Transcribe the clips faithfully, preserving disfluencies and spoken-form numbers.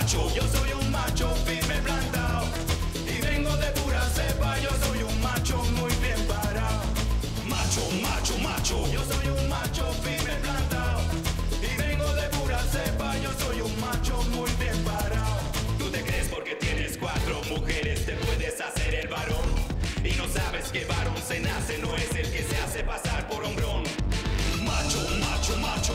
macho. Yo soy un macho firme plantado y vengo de pura cepa. Yo soy un macho muy bien parado. Macho, macho, macho. Yo soy un macho firme plantado y vengo de pura cepa. Yo soy un macho muy bien parado. Tú te crees porque tienes cuatro mujeres te puedes hacer el varón y no sabes que varón se nace, no es el que se hace pasar por hombrón. Macho, macho, macho.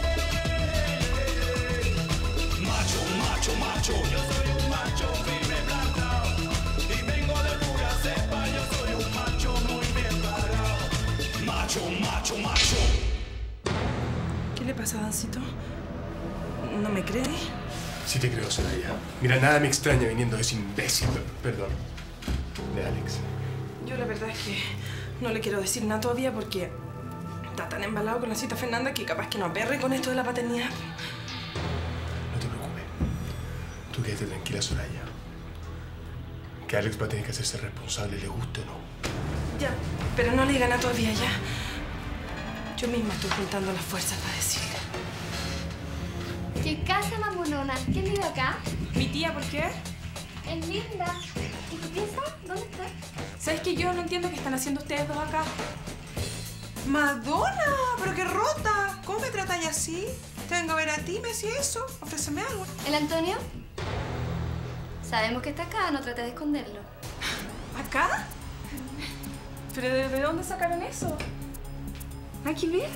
Macho, macho, macho. Yo soy un macho firme plantado y vengo de pura cepa. Yo soy un macho muy bien parado. Macho, macho, macho. ¿Qué le pasa, Dancito? ¿No me cree? Sí te creo, Soraya. Mira, nada me extraña viniendo de ese imbécil, perdón, de Alex. Yo la verdad es que no le quiero decir nada todavía porque está tan embalado con la cita Fernanda que capaz que no aperre con esto de la paternidad. No te preocupes. Tú quédate tranquila, Soraya. Que Alex va a tener que hacerse responsable, le guste o no. Ya, pero no le digan nada todavía, ya. Yo misma estoy juntando las fuerzas para decirle. ¿Qué casa más monona? ¿Quién vive acá? Mi tía, ¿por qué? Es linda. ¿Y tu pieza? ¿Dónde está? ¿Sabes que yo no entiendo qué están haciendo ustedes dos acá? Madonna, pero qué rota. ¿Cómo me tratáis así? Te vengo a ver a ti, me decís eso. Ofréceme algo. ¿El Antonio? Sabemos que está acá, no trate de esconderlo. ¿Acá? ¿Pero de, de dónde sacaron eso? ¿Hay que ver?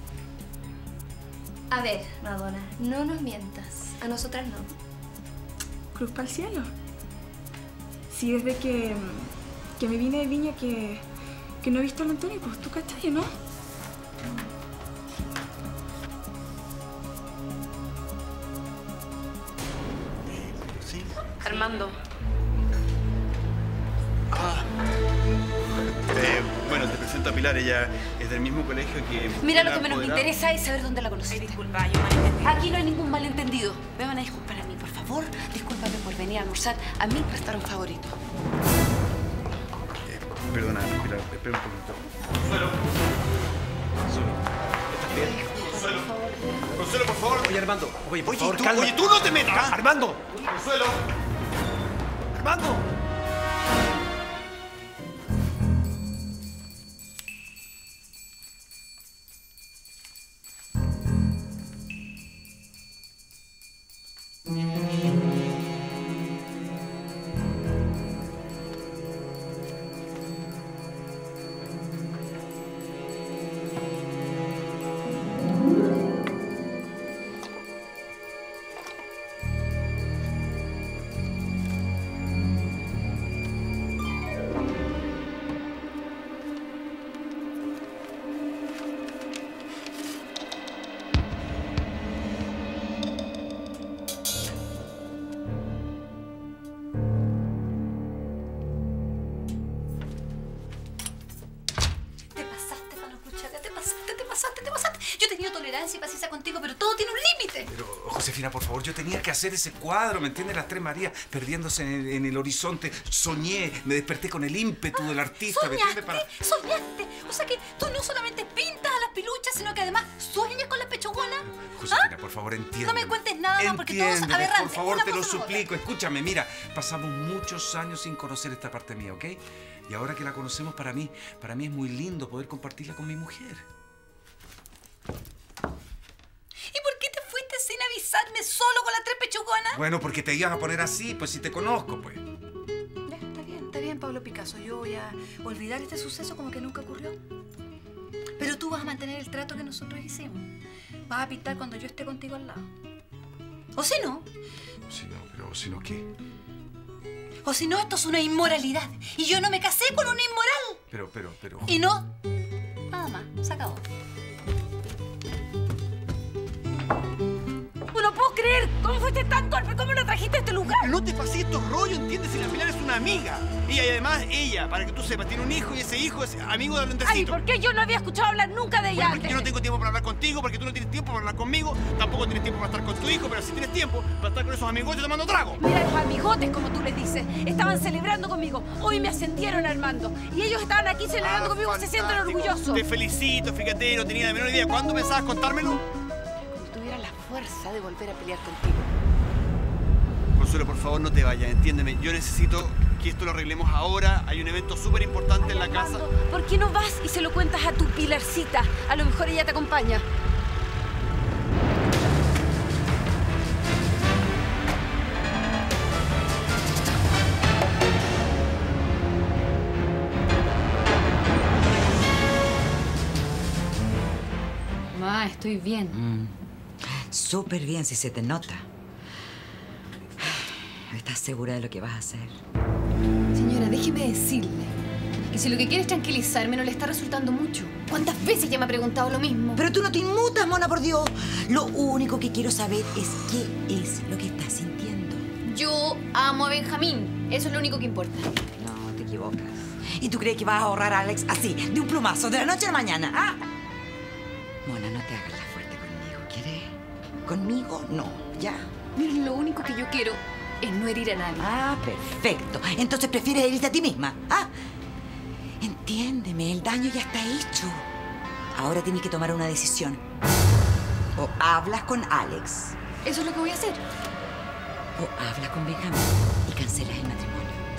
A ver, Madonna, no nos mientas. A nosotras no. Cruz para el cielo. Sí, desde que, que me vine de Viña que, que no he visto al Antonio, pues tú cachai, ¿no? ¿Sí? Armando. Ah. Eh, bueno, te presento a Pilar. Ella es del mismo colegio que... Mira, lo que la menos me apoderada. interesa es saber dónde la conociste. Ay, disculpa, yo malentendí. Aquí no hay ningún malentendido. Me van a disculpar a mí, por favor. Discúlpame por venir a almorzar a mi restaurante favorito. Eh, perdona, Pilar, espera un poquito. Consuelo. Consuelo. ¿Estás bien? Consuelo. Consuelo, por favor. Oye, Armando. Oye, por Oye, favor, tú, calma. oye, tú no te metas. Ah, Armando. Consuelo. Armando. Y paciencia contigo, pero todo tiene un límite. Pero, Josefina, por favor, yo tenía que hacer ese cuadro, ¿me entiendes? Las Tres Marías perdiéndose en el, en el horizonte. Soñé, me desperté con el ímpetu del artista, ¿Soñaste? ¿me entiendes? Para... ¿Soñaste? O sea que tú no solamente pintas a las piluchas, sino que además sueñas con las pechugonas. Josefina, ¿Ah? por favor, entiéndeme. No me cuentes nada más porque todo es Entiéndeme, aberrante. por favor, Una te lo cosa u otra. suplico. Escúchame, mira, pasamos muchos años sin conocer esta parte mía, ¿ok? Y ahora que la conocemos, para mí, para mí es muy lindo poder compartirla con mi mujer. ¿Y por qué te fuiste sin avisarme solo con las tres pechugonas? Bueno, porque te ibas a poner así, pues si te conozco, pues. Ya, está bien, está bien, Pablo Picasso. Yo voy a olvidar este suceso como que nunca ocurrió. Pero tú vas a mantener el trato que nosotros hicimos. Vas a pintar cuando yo esté contigo al lado. O si no... Si no, pero si no, ¿qué? O si no, esto es una inmoralidad. Y yo no me casé con una inmoral. Pero, pero, pero... Y no... Nada más, se acabó. No puedo creer. ¿Cómo fuiste tan torpe? ¿Cómo lo trajiste a este lugar? No te pases estos rollos, ¿entiendes? Si la Pilar es una amiga. Y además, ella, para que tú sepas, tiene un hijo y ese hijo es amigo del Andresito. Ay, ¿por qué yo no había escuchado hablar nunca de ella Bueno, porque antes? yo no tengo tiempo para hablar contigo, porque tú no tienes tiempo para hablar conmigo, tampoco tienes tiempo para estar con tu hijo, pero si tienes tiempo para estar con esos amigotes tomando trago. Mira, los amigotes, como tú les dices, estaban celebrando conmigo. Hoy me ascendieron, Armando. Y ellos estaban aquí celebrando Ah, conmigo, fantástico. se sienten orgullosos. Te felicito, fíjate, no tenía la menor idea. ¿Cuándo pensabas contármelo? Cuando tuviera la fuerza de volver a pelear contigo. Consuelo, por favor, no te vayas, entiéndeme. Yo necesito que esto lo arreglemos ahora. Hay un evento súper importante en la casa. ¿Por qué no vas y se lo cuentas a tu Pilarcita? A lo mejor ella te acompaña. Ma, estoy bien. Mm. Súper bien, si se te nota. ¿Estás segura de lo que vas a hacer? Señora, déjeme decirle que si lo que quiere es tranquilizarme no le está resultando mucho. ¿Cuántas veces ya me ha preguntado lo mismo? Pero tú no te inmutas, mona, por Dios. Lo único que quiero saber es qué es lo que estás sintiendo. Yo amo a Benjamín. Eso es lo único que importa. No, te equivocas. ¿Y tú crees que vas a ahorrar a Alex así, de un plumazo, de la noche a la mañana? ¿Ah? Mona, no te hagas la fuerte conmigo, ¿quieres? Conmigo, no, ¿ya? Miren, lo único que yo quiero es no herir a nadie. Ah, perfecto. Entonces prefieres herirte a ti misma, ¿ah? Entiéndeme, el daño ya está hecho. Ahora tienes que tomar una decisión. O hablas con Alex. Eso es lo que voy a hacer. O hablas con Benjamín y cancelas el matrimonio.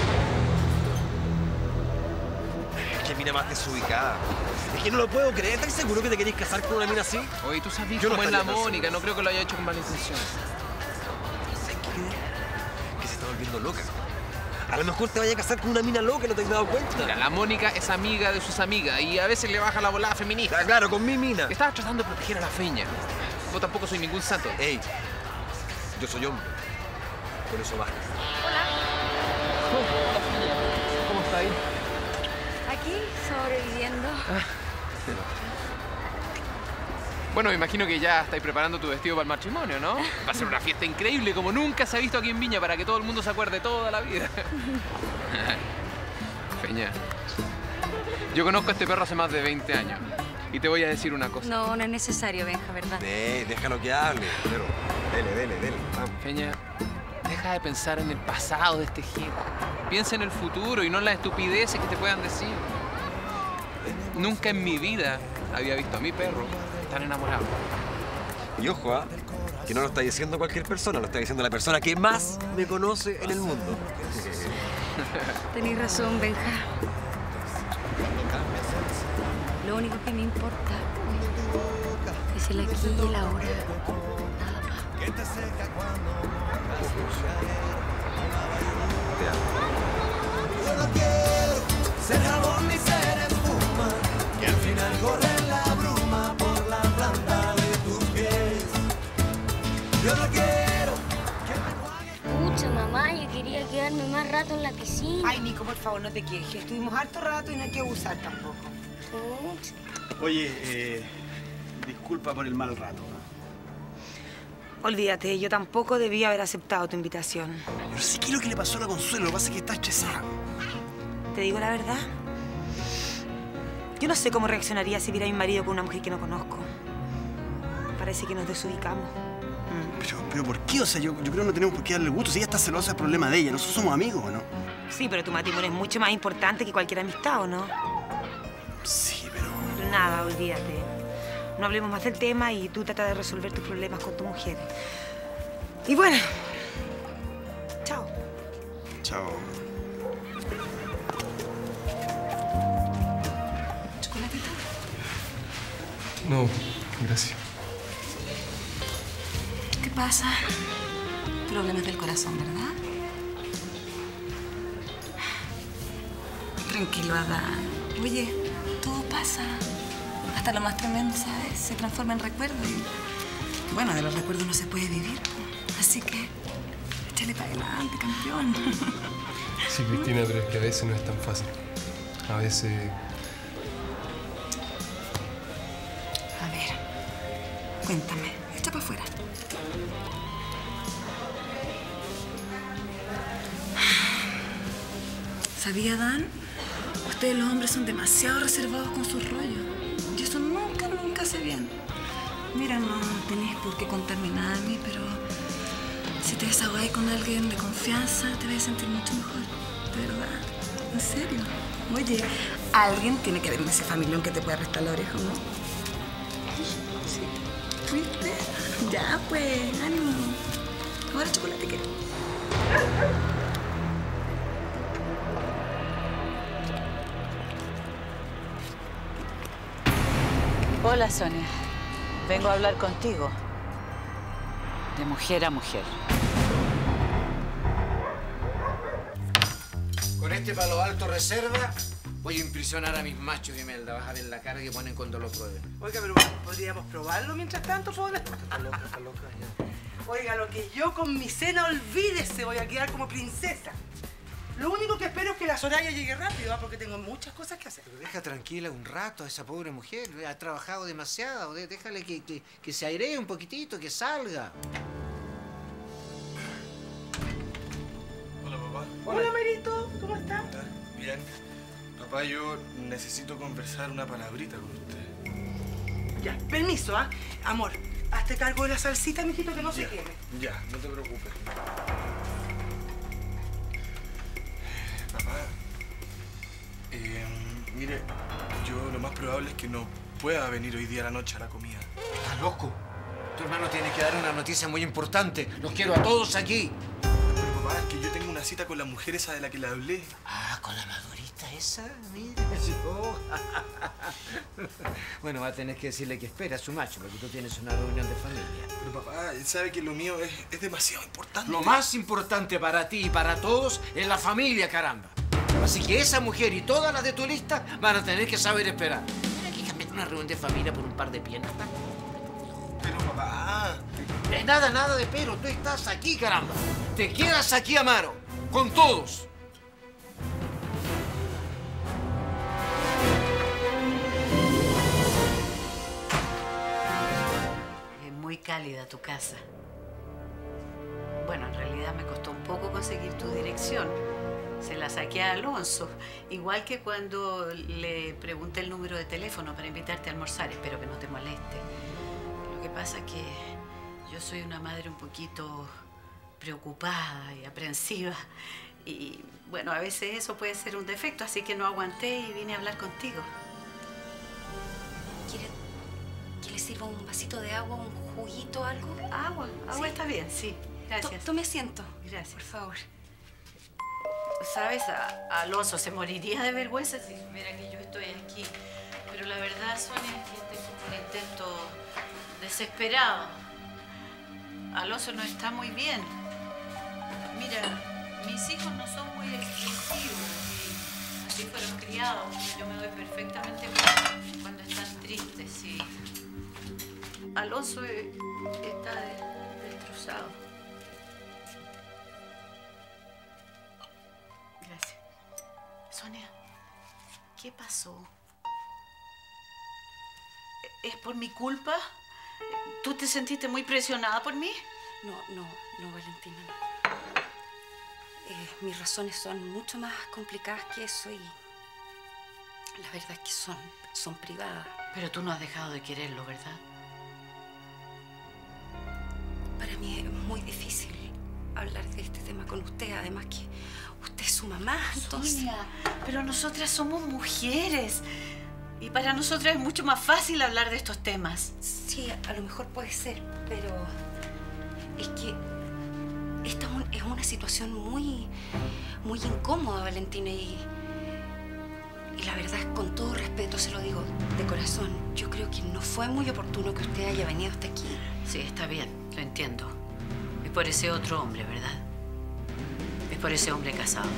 Qué mina más desubicada. Es que no lo puedo creer. ¿Estás seguro que te querés casar con una mina así? Oye, tú sabes Yo cómo no es la estaría tan Mónica. seguro. No creo que lo haya hecho con mala intención. ¿Sabes qué? Que se está volviendo loca. A lo mejor te vaya a casar con una mina loca y no te has dado cuenta. Mira, la Mónica es amiga de sus amigas y a veces le baja la volada feminista. Ah, claro, con mi mina. Estaba tratando de proteger a la feña. Yo tampoco soy ningún santo. Ey, yo soy hombre. Con eso basta. ¿Cómo está ahí? Aquí, sobreviviendo. Bueno, me imagino que ya estáis preparando tu vestido para el matrimonio, ¿no? Va a ser una fiesta increíble, como nunca se ha visto aquí en Viña, para que todo el mundo se acuerde toda la vida. Feña, yo conozco a este perro hace más de veinte años. Y te voy a decir una cosa. No, no es necesario, Benja, ¿verdad? Eh, déjalo que hable. Pero, dele, dele, dele. Vamos. Feña, deja de pensar en el pasado de este giro. Piensa en el futuro y no en las estupideces que te puedan decir. Nunca en mi vida había visto a mi perro tan enamorado. Y ojo, ¿ah? Que no lo está diciendo cualquier persona, lo está diciendo la persona que más me conoce en el mundo. Tenés razón, Benja. Lo único que me importa es el aquí y el ahora. Nada más. Te amo. Yo no quiero ser jabón ni ser espuma, que al final corre la bruma por la planta de tus pies. Yo no quiero que me Pucha, mamá, yo quería quedarme más rato en la piscina. Ay, Nico, por favor, no te quejes. Estuvimos harto rato y no hay que abusar tampoco. Pucha. Oye, eh, disculpa por el mal rato. Olvídate, yo tampoco debía haber aceptado tu invitación. No sé qué es lo que le pasó a la Consuelo, lo que pasa es que está estresada. ¿Te digo la verdad? Yo no sé cómo reaccionaría si viera a mi marido con una mujer que no conozco. Parece que nos desubicamos. Pero, pero ¿por qué? O sea, yo, yo creo que no tenemos por qué darle gusto. Si ella está celosa, es problema de ella. Nosotros somos amigos, ¿o no? Sí, pero tu matrimonio es mucho más importante que cualquier amistad, ¿o no? Sí, pero... Pero nada, olvídate. No hablemos más del tema y tú trata de resolver tus problemas con tu mujer. Y bueno, chao. Chao. ¿Chocolatito? No, gracias. ¿Qué pasa? Problemas del corazón, ¿verdad? Tranquilo, Adán. Oye, todo pasa. Hasta lo más tremendo, ¿sabes? Se transforma en recuerdo y... Bueno, de los recuerdos no se puede vivir. Así que, échale para adelante, campeón. Sí, Cristina, pero es que a veces no es tan fácil. A veces... A ver, cuéntame. Echa para afuera. ¿Sabía, Dan? Ustedes los hombres son demasiado reservados con sus rollos. Y eso nunca, nunca hace bien. Mira, no tenés por qué contarme nada a mí, pero si te desahogas con alguien de confianza, te vas a sentir mucho mejor. De verdad. En serio. Oye, alguien tiene que haber en ese familión que te pueda prestar la oreja, ¿no? Sí. ¿Viste? Ya, pues, ánimo. Ahora chocolate, ¿qué? Hola, Sonia. Vengo a hablar contigo. De mujer a mujer. Con este palo alto reserva voy a impresionar a mis machos, Imelda. Vas a ver la cara que ponen cuando lo prueben. Oiga, pero ¿podríamos probarlo mientras tanto, pobre? Está loca, está loca, ya. Oiga, lo que yo con mi cena, olvídese, voy a quedar como princesa. Lo único que espero es que la Soraya llegue rápido, ¿eh? Porque tengo muchas cosas que hacer. Pero deja tranquila un rato a esa pobre mujer. Ha trabajado demasiado. Déjale que, que, que se airee un poquitito, que salga. Hola, papá. Hola, Merito. ¿Cómo estás? Bien. Papá, yo necesito conversar una palabrita con usted. Ya, permiso, ¿ah? ¿eh? Amor, hazte cargo de la salsita, mijito, que no ya, se queme. Ya, no te preocupes. Papá, eh, mire, yo lo más probable es que no pueda venir hoy día a la noche a la comida. ¿Estás loco? Tu hermano tiene que dar una noticia muy importante. Los quiero a todos aquí. Pero papá, es que yo tengo una cita con la mujer esa de la que le hablé. Ah, con la madurita esa, mira. Yo. Bueno, va a tener que decirle que espera a su macho, porque tú tienes una reunión de familia. Pero papá, él sabe que lo mío es, es demasiado importante. Lo más importante para ti y para todos es la familia, caramba. Así que esa mujer y todas las de tu lista van a tener que saber esperar. Mira que cambiar una reunión de familia por un par de piernas. Pero papá... Eh, nada, nada de pero. Tú estás aquí, caramba. Te quedas aquí, Amaro, con todos. Es muy cálida tu casa. Bueno, en realidad me costó un poco conseguir tu dirección. Se la saqué a Alonso, igual que cuando le pregunté el número de teléfono para invitarte a almorzar. Espero que no te moleste. Lo que pasa es que yo soy una madre un poquito preocupada y aprensiva. Y bueno, a veces eso puede ser un defecto, así que no aguanté y vine a hablar contigo. ¿Quiere que le sirva un vasito de agua, un juguito, algo? Agua, agua ¿Sí? Está bien, sí. Gracias. Tome asiento. Gracias. Por favor. ¿Sabes? A, a Alonso se moriría de vergüenza si supiera que yo estoy aquí. Pero la verdad, Sonia, es que este es un intento desesperado. Alonso no está muy bien. Mira, mis hijos no son muy expresivos y así fueron criados. Yo me doy perfectamente cuenta cuando están tristes y Alonso está de- destrozado. Gracias. Sonia, ¿qué pasó? ¿Es por mi culpa? ¿Tú te sentiste muy presionada por mí? No, no, no, Valentina, no. Eh, mis razones son mucho más complicadas que eso y la verdad es que son, son privadas. Pero tú no has dejado de quererlo, ¿verdad? Para mí es muy difícil hablar de este tema con usted, además que usted es su mamá, entonces... Sonia, pero nosotras somos mujeres y para nosotras es mucho más fácil hablar de estos temas. Sí, a lo mejor puede ser, pero es que esta es una situación muy, muy incómoda, Valentina, y, y la verdad es, con todo respeto, se lo digo de corazón, yo creo que no fue muy oportuno que usted haya venido hasta aquí. Sí, está bien, lo entiendo. Es por ese otro hombre, ¿verdad? Es por ese hombre casado.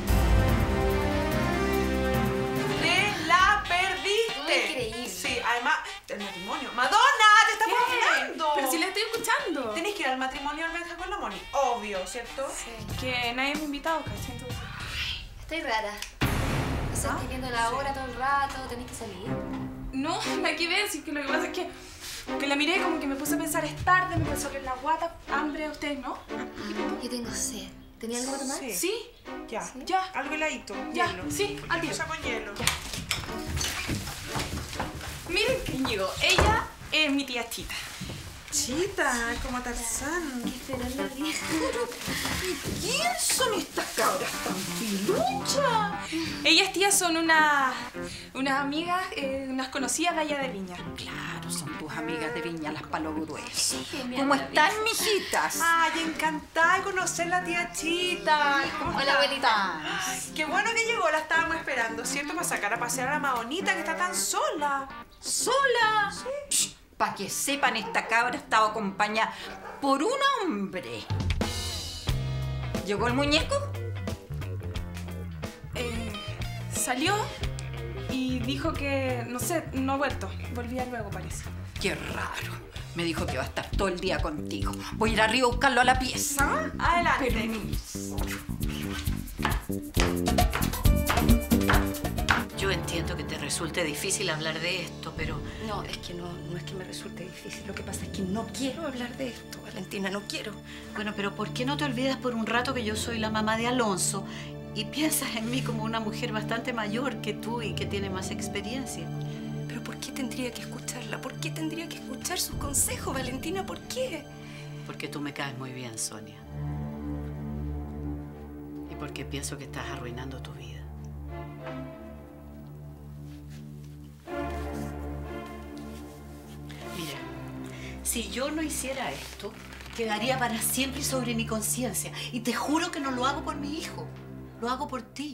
¡Te la perdiste! Muy increíble. Sí, además, el matrimonio. ¡Madonna! ¡Te estamos hablando! Pero si la estoy escuchando. Tenés que ir al matrimonio del Benja con la Moni. Obvio, ¿cierto? Sí. Que nadie me ha invitado, ¿cachai? Entonces... Estoy rara. O sea, estoy viendo la hora todo el rato, tenés que salir. No, nada que ver, sí, que lo que pasa es que, que la miré como que me puse a pensar, es tarde, me empezó a oler la guata, hambre a usted, ¿no? Yo tengo sed. ¿Tenía algo para tomar? Sí. Sí. Ya. ¿Sí? Ya. Algo heladito. Ya, hielo. sí, al tiro. Cosa con hielo. Ya. Miren quién llegó. Ella es mi tía Chita. Chita, como Tarzán. ¿Qué será la vida? ¿Quién son estas cabras tan filuchas? Ellas, tía, son una, unas amigas, eh, unas conocidas de allá de Viña. Claro, son tus amigas de Viña, las palogruesas. Sí, ¿Cómo están, mijitas? Ay, encantada de conocer la tía Chita. ¿Cómo Hola, está? abuelita. Ay, qué bueno que llegó, la estábamos esperando, ¿cierto? Para sacar a pasear a la Madonita que está tan sola. ¿Sola? Sí. Para que sepan, esta cabra estaba acompañada por un hombre. ¿Llegó el muñeco? Eh, salió y dijo que, no sé, no ha vuelto. Volvía luego, parece. Qué raro. Me dijo que va a estar todo el día contigo. Voy a ir arriba a buscarlo a la pieza. Adelante. Permiso. Yo entiendo que te resulte difícil hablar de esto, pero... No, es que no, no es que me resulte difícil. Lo que pasa es que no quiero hablar de esto, Valentina, no quiero. Bueno, pero ¿por qué no te olvidas por un rato que yo soy la mamá de Alonso y piensas en mí como una mujer bastante mayor que tú y que tiene más experiencia? Pero ¿por qué tendría que escucharla? ¿Por qué tendría que escuchar sus consejos, Valentina? ¿Por qué? Porque tú me caes muy bien, Sonia. Y porque pienso que estás arruinando tu vida. Mira, si yo no hiciera esto, quedaría para siempre sobre mi conciencia. Y te juro que no lo hago por mi hijo. Lo hago por ti.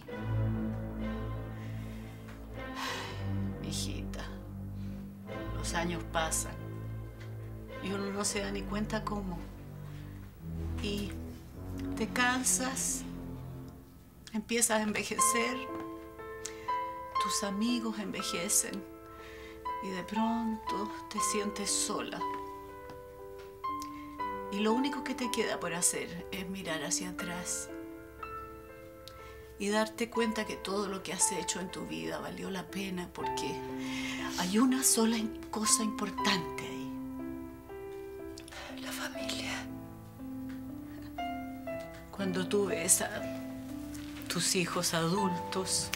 Ay, hijita, los años pasan y uno no se da ni cuenta cómo. Y te cansas, empiezas a envejecer, tus amigos envejecen y de pronto te sientes sola. Y lo único que te queda por hacer es mirar hacia atrás y darte cuenta que todo lo que has hecho en tu vida valió la pena porque hay una sola cosa importante ahí. La familia. Cuando tú ves a tus hijos adultos,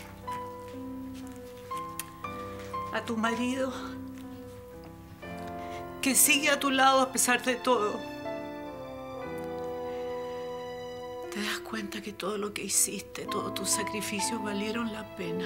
a tu marido que sigue a tu lado a pesar de todo, te das cuenta que todo lo que hiciste, todos tus sacrificios valieron la pena.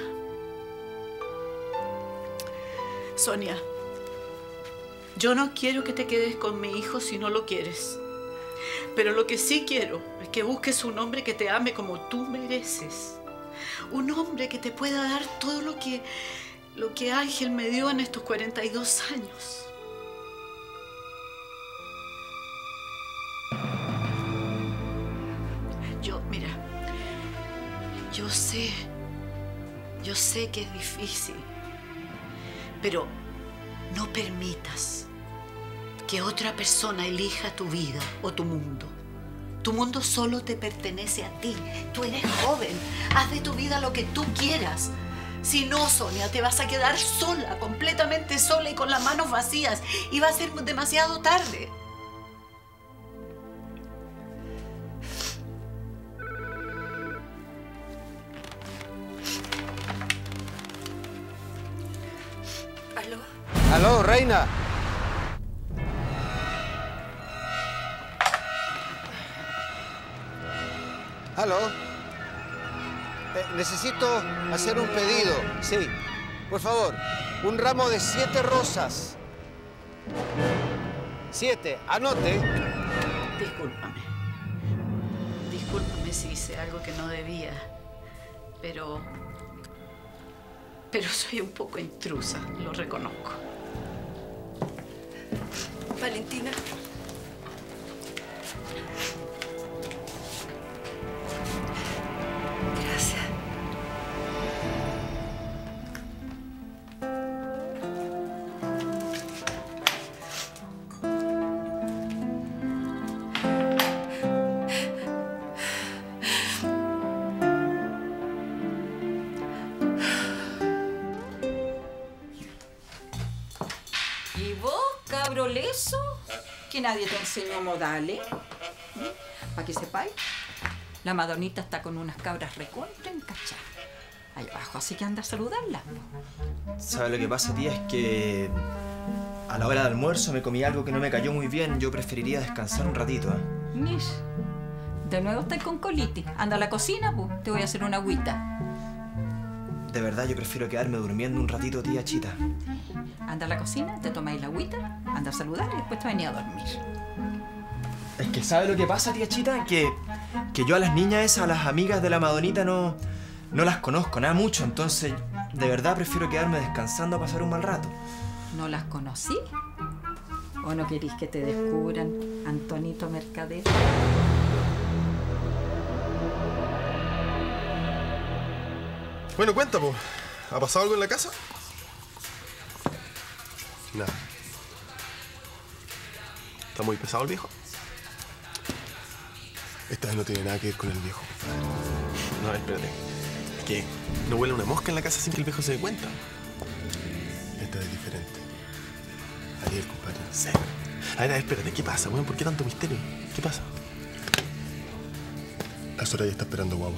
Sonia, yo no quiero que te quedes con mi hijo si no lo quieres. Pero lo que sí quiero es que busques un hombre que te ame como tú mereces. Un hombre que te pueda dar todo lo que, lo que Ángel me dio en estos cuarenta y dos años. Yo, mira, yo sé, yo sé que es difícil, pero no permitas que otra persona elija tu vida o tu mundo. Tu mundo solo te pertenece a ti. Tú eres joven, haz de tu vida lo que tú quieras. Si no, Sonia, te vas a quedar sola, completamente sola y con las manos vacías, y va a ser demasiado tarde. ¿Aló? Aló, reina. Aló. Eh, necesito hacer un pedido. Sí. Por favor, un ramo de siete rosas. Siete. Anote. Discúlpame. Discúlpame si hice algo que no debía. Pero... Pero soy un poco intrusa, lo reconozco. Valentina. Gracias. ¿Y vos, cabro leso? Que nadie te enseñó modales. Para que sepáis, la Madonita está con unas cabras recontra encachadas ahí abajo, así que anda a saludarla. ¿Sabe lo que pasa, tía? Es que a la hora de almuerzo me comí algo que no me cayó muy bien. Yo preferiría descansar un ratito, ¿eh? Mish, de nuevo estoy con colitis. Anda a la cocina, pues. Te voy a hacer una agüita. De verdad, yo prefiero quedarme durmiendo un ratito, tía Chita. Anda a la cocina, te tomáis la agüita, anda a saludar y después te venís a dormir. Es que ¿sabe lo que pasa, tía Chita? Que, que yo a las niñas esas, a las amigas de la Madonita, no, no las conozco nada mucho. Entonces, de verdad prefiero quedarme descansando a pasar un mal rato. ¿No las conocí? ¿O no querís que te descubran, Antonito Mercader? Bueno, cuenta, pues. ¿Ha pasado algo en la casa? Nada. ¿Está muy pesado el viejo? Esta vez no tiene nada que ver con el viejo. No, espérate. Es que no huele una mosca en la casa sin que el viejo se dé cuenta. Esta vez es diferente. Ariel, compadre, en serio. A ver, a ver, espérate, ¿qué pasa, weón? ¿Por qué tanto misterio? ¿Qué pasa? La Soraya está esperando guagua.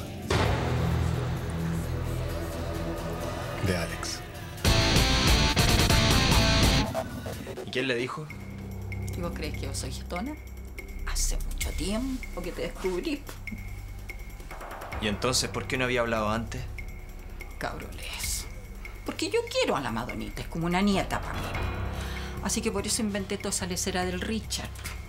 De Alex. ¿Y quién le dijo? ¿Y vos crees que yo soy getona? Hace mucho tiempo que te descubrí. ¿Y entonces por qué no había hablado antes? Cabroles. Porque yo quiero a la Madonita, es como una nieta para mí. Así que por eso inventé toda esa lecera del Richard.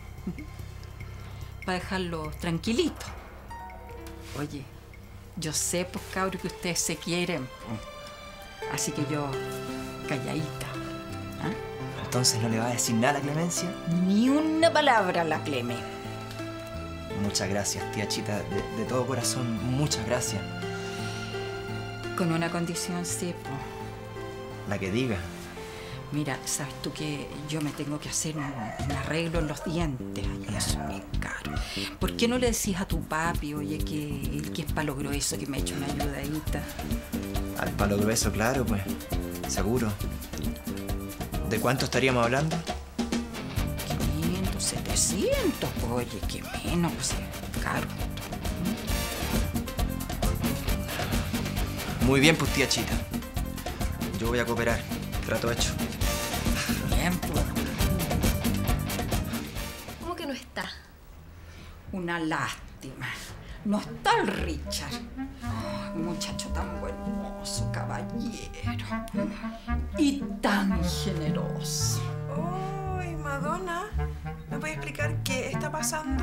Para dejarlo tranquilito. Oye, yo sé, pues, cabros, que ustedes se quieren. Así que yo, calladita. ¿Ah? ¿Entonces no le va a decir nada a la Clemencia? Ni una palabra a la Cleme. Muchas gracias, tía Chita. De, de todo corazón, muchas gracias. Con una condición, sí, pues. La que diga. Mira, sabes tú que yo me tengo que hacer un, un arreglo en los dientes. Ay, eso es bien caro. ¿Por qué no le decís a tu papi, oye, que, que es palo grueso, que me eche una ayudadita? Al palo grueso, claro, pues. Seguro. ¿De cuánto estaríamos hablando? quinientos, setecientos, oye, qué menos, pues, caro. Muy bien, pues, tía Chita. Yo voy a cooperar. Trato hecho. Bien, pues. ¿Cómo que no está? Una lástima. No está el Richard. Oh, muchacho tan buen mozo, caballero. Y tan generoso. Uy, Madonna, ¿me puede explicar qué está pasando?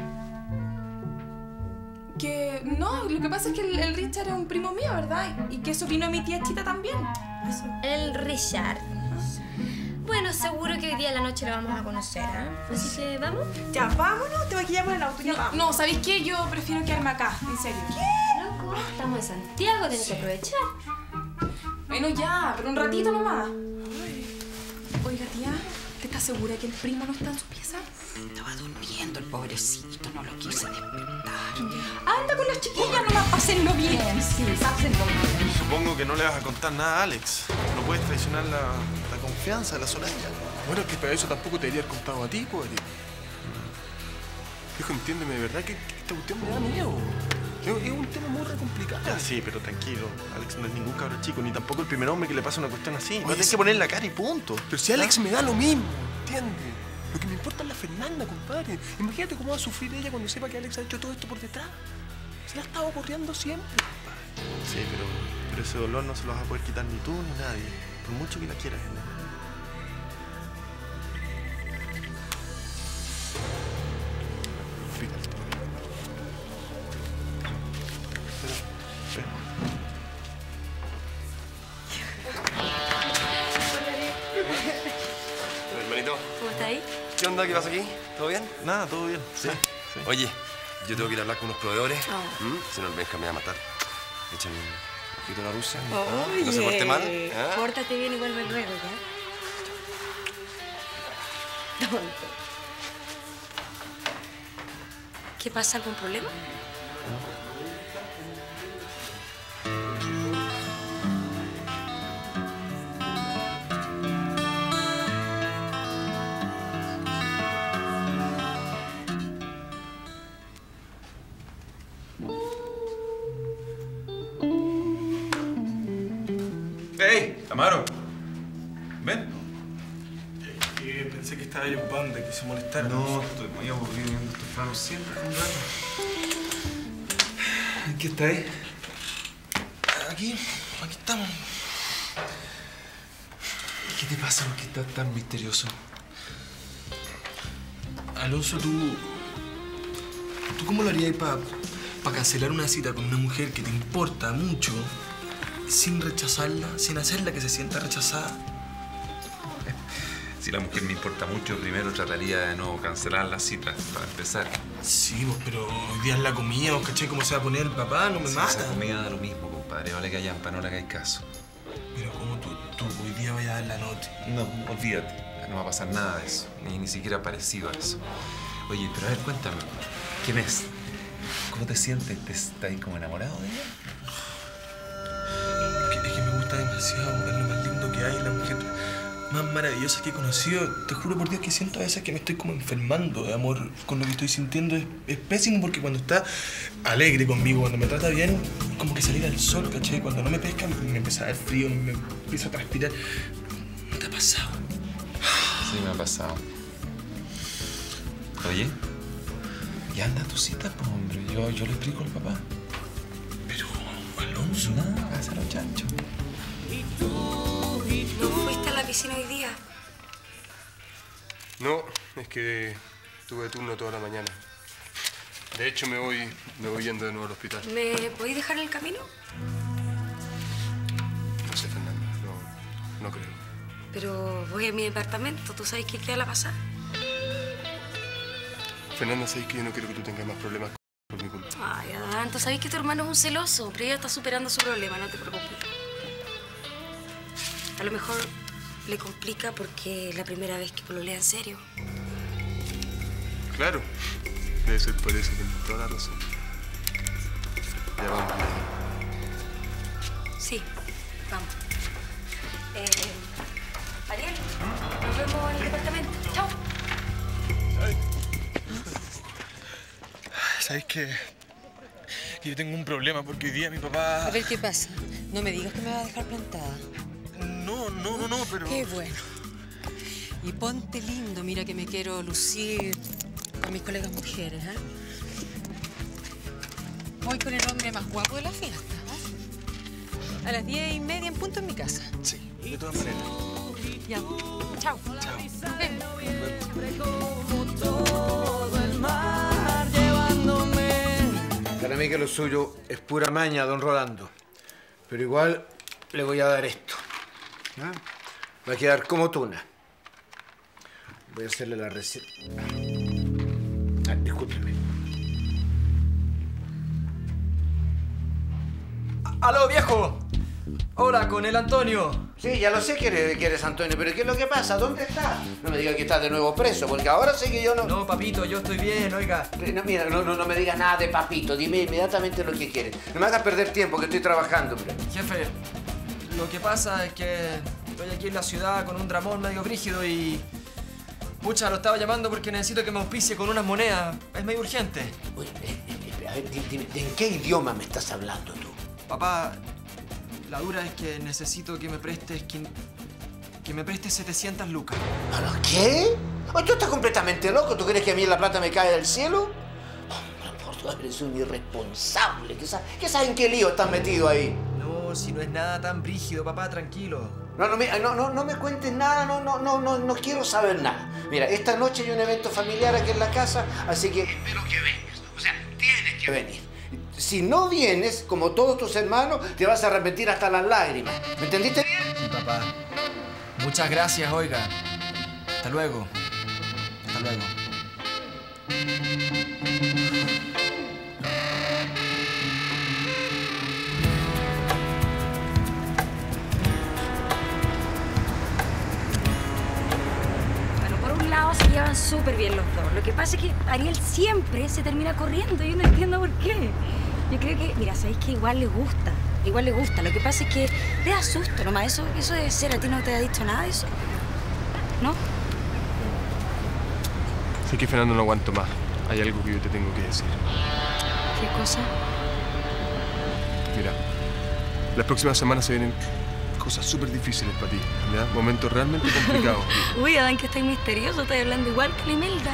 Que no, lo que pasa es que el, el Richard es un primo mío, ¿verdad? Y que sobrino de mi tía Chita también. Eso. El Richard. Bueno, seguro que hoy día a la noche lo vamos a conocer, ¿eh? Así que, ¿vamos? Ya, vámonos, te maquillamos en el auto, ya vamos. No, ¿sabéis qué? Yo prefiero quedarme acá, en serio. ¿Qué? Loco, estamos en Santiago, tenés que aprovechar. Bueno, ya, pero un ratito nomás. Oiga, tía, ¿te estás segura que el primo no está en su pieza? Estaba durmiendo el pobrecito, no lo quise despertar. Anda con las chiquillas nomás, pásenlo bien. Sí, pásenlo bien. Supongo que no le vas a contar nada a Alex. No puedes traicionar la, la confianza de la Soraya. Bueno, es que para eso tampoco te debería haber contado a ti, pues. Hijo, entiéndeme, de verdad que, que esta cuestión me da miedo. Es, es un tema muy re complicado. Ya, sí, pero tranquilo. Alex no es ningún cabrón chico, ni tampoco el primer hombre que le pasa una cuestión así. Va a tener que poner la cara y punto. Pero si Alex me da lo mismo, ¿entiendes? Lo que me importa es la Fernanda, compadre. Imagínate cómo va a sufrir ella cuando sepa que Alex ha hecho todo esto por detrás. Se la ha estado ocurriendo siempre, compadre. Sí, pero, pero ese dolor no se lo vas a poder quitar ni tú ni nadie. Por mucho que la quieras, Elena. Hermanito. ¿Cómo está ahí? ¿Qué onda? ¿Qué pasa aquí? ¿Todo bien? Nada, todo bien. Sí. sí. Oye, yo tengo que ir a hablar con unos proveedores. Oh. ¿Mm? Si no, el Benja me va a matar. Échame un poquito la rusa. Oye, ¿No se porte mal? ¿Ah? Pórtate bien y vuelve luego, ¿ya? Tonto. ¿Qué pasa? ¿Algún problema? ¡Ey! Amaro. Ven. Sí, pensé que estaba ocupado, me quise molestar. No, estoy muy aburrido viendo estos planos siempre un rato. ¿En qué estáis? Aquí, aquí estamos. ¿Qué te pasa? ¿Por qué estás tan misterioso? Alonso, tú... ¿Tú cómo lo harías para pa cancelar una cita con una mujer que te importa mucho sin rechazarla, sin hacerla que se sienta rechazada? Si la mujer me importa mucho, primero trataría de no cancelar la cita, para empezar. Sí, pues, pero hoy día es la comida, ¿vos cachai cómo se va a poner el papá? No me sí, mata. Esa comida da lo mismo, compadre. Vale que hayan para no le hagáis caso. Pero ¿cómo tú, tú hoy día vayas a dar la nota? No, olvídate. No va a pasar nada de eso. Ni, ni siquiera parecido a eso. Oye, pero a ver, cuéntame. ¿Quién es? ¿Cómo te sientes? ¿Te estás como enamorado de ella? Es que, es que me gusta demasiado. Es lo más lindo que hay, la mujer más maravillosa que he conocido. Te juro por Dios que siento a veces que me estoy como enfermando de amor con lo que estoy sintiendo. Es, es pésimo porque cuando está alegre conmigo, cuando me trata bien, como que salir al sol, ¿cachai? Cuando no me pesca, me empieza a dar frío, me empiezo a transpirar. ¿No te ha pasado? Sí, me ha pasado. Oye, ya anda tu cita, pues, hombre. Yo, yo le explico al papá. Pero, Alonso... No, hágalo, chancho. ¿No fuiste a la piscina hoy día? No, es que tuve turno toda la mañana. De hecho, me voy, me voy yendo de nuevo al hospital. ¿Me podéis dejar en el camino? No sé, Fernanda, no, no creo. Pero voy a mi departamento, ¿tú sabes que queda la pasada? Fernanda, sabes que yo no quiero que tú tengas más problemas por mi culpa. Ay, Adán, tú sabes que tu hermano es un celoso, pero ella está superando su problema, no te preocupes. A lo mejor le complica porque es la primera vez que pololea en serio. Claro, debe ser por eso, tienes toda la razón. Ya vamos. Sí, vamos. Eh, Ariel, nos vemos en el departamento. Chao. ¿Sabes qué? Que yo tengo un problema porque hoy día mi papá... A ver, ¿qué pasa? No me digas que me vas a dejar plantada. No, no, no, no, pero... Qué bueno. Y ponte lindo, mira que me quiero lucir con mis colegas mujeres, ¿eh? Voy con el hombre más guapo de la fiesta, ¿eh? A las diez y media en punto en mi casa. Sí, de todas maneras. Ya. Chao. Chao. Nos vemos. Para mí que lo suyo es pura maña, don Rolando. Pero igual le voy a dar esto. ¿Ah? Va a quedar como tuna. Voy a hacerle la receta. Ah, discúlpeme. ¡Aló, viejo! Hola, con el Antonio. Sí, ya lo sé que eres, que eres Antonio, pero ¿qué es lo que pasa? ¿Dónde estás? No me digas que estás de nuevo preso, porque ahora sé que yo no... No, papito, yo estoy bien, oiga. No, mira, no, no, no me digas nada de papito. Dime inmediatamente lo que quieres. No me hagas perder tiempo, que estoy trabajando, hombre. Jefe, lo que pasa es que estoy aquí en la ciudad con un dramón medio brígido y... Pucha, lo estaba llamando porque necesito que me auspicie con unas monedas. Es medio urgente. Oye, eh, eh, a ver, dime, ¿en qué idioma me estás hablando tú? Papá, la dura es que necesito que me prestes... Que, que me prestes setecientas lucas. ¿Para qué? Oh, ¿tú estás completamente loco? ¿Tú crees que a mí la plata me cae del cielo? Oh, por Dios, eres un irresponsable. ¿Qué sabes, ¿Qué sabes en qué lío estás metido ahí? No, si no es nada tan brígido, papá, tranquilo. No, no, mira, no, no, no me cuentes nada, no, no, no, no, no quiero saber nada. Mira, esta noche hay un evento familiar aquí en la casa, así que espero que vengas. O sea, tienes que venir. Si no vienes, como todos tus hermanos, te vas a arrepentir hasta las lágrimas. ¿Me entendiste bien? Sí, papá. Muchas gracias, oiga. Hasta luego. Hasta luego. Bueno, por un lado se llevan súper bien los dos. Lo que pasa es que Ariel siempre se termina corriendo y yo no entiendo por qué. Yo creo que, mira, sabéis que igual le gusta. Igual le gusta. Lo que pasa es que le da susto nomás. Eso, eso debe ser. ¿A ti no te ha dicho nada de eso? ¿No? Sé que Fernando no aguanto más. Hay algo que yo te tengo que decir. ¿Qué cosa? Mira, las próximas semanas se vienen cosas súper difíciles para ti, ¿ya? Momentos realmente complicados. Uy, Adán, que estáis misterioso, estáis hablando igual que la Imelda.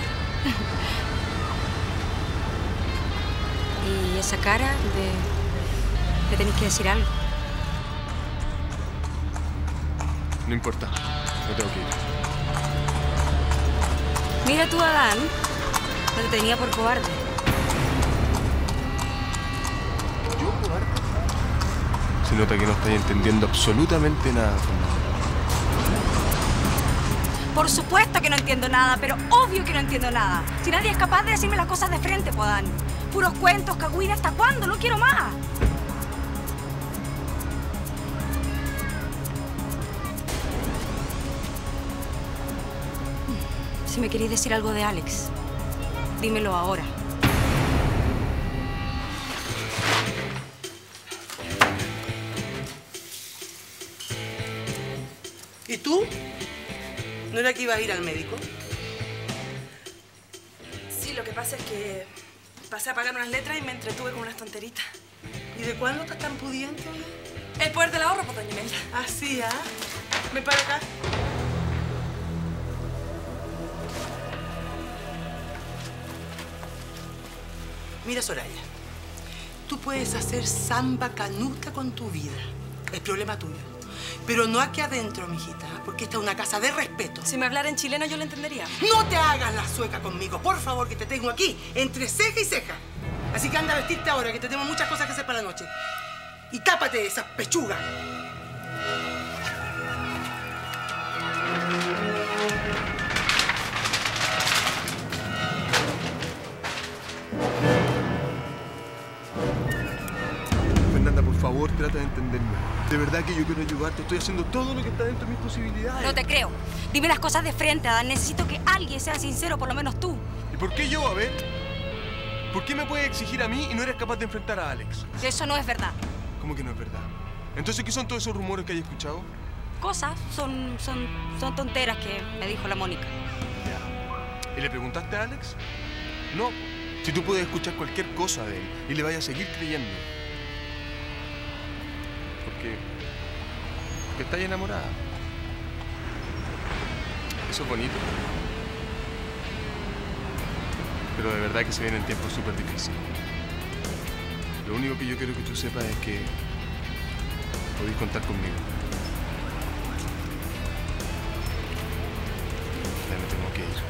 Y esa cara de... de tenéis que decir algo. No importa, me tengo que ir. Mira tú, Adán, no te tenía por cobarde. ¿Yo cobarde? Se nota que no estáis entendiendo absolutamente nada, Fernanda. Por supuesto que no entiendo nada, pero obvio que no entiendo nada. Si nadie es capaz de decirme las cosas de frente, pues, Adán. Puros cuentos, cagüín, ¿hasta cuándo? No quiero más. Si me queréis decir algo de Alex, dímelo ahora. ¿Y tú? ¿No era que ibas a ir al médico? Sí, lo que pasa es que pasé a pagar unas letras y me entretuve con unas tonteritas. ¿Y de cuándo estás tan pudiente? El poder del ahorro, pues, doña Imelda. Así, ¿ah? Ven para acá. Mira, Soraya, tú puedes hacer samba canuta con tu vida. Es problema tuyo. Pero no aquí adentro, mijita, porque esta es una casa de respeto. Si me hablara en chileno, yo le entendería. No te hagas la sueca conmigo, por favor, que te tengo aquí, entre ceja y ceja. Así que anda a vestirte ahora, que te tengo muchas cosas que hacer para la noche. Y tápate esa pechuga. Fernanda, por favor, trata de entenderme. De verdad que yo quiero ayudarte. Estoy haciendo todo lo que está dentro de mis posibilidades. No te creo. Dime las cosas de frente, Adán. Necesito que alguien sea sincero, por lo menos tú. ¿Y por qué yo, a ver? ¿Por qué me puedes exigir a mí y no eres capaz de enfrentar a Alex? Eso no es verdad. ¿Cómo que no es verdad? Entonces, ¿qué son todos esos rumores que hay escuchado? Cosas son, son, son tonteras que me dijo la Mónica. ¿Y le preguntaste a Alex? No. Si tú puedes escuchar cualquier cosa de él y le vayas a seguir creyendo. Porque... porque estás enamorada. Eso es bonito. Pero de verdad que se vienen tiempos súper difíciles. Lo único que yo quiero que tú sepas es que podéis contar conmigo. Ya me tengo que ir.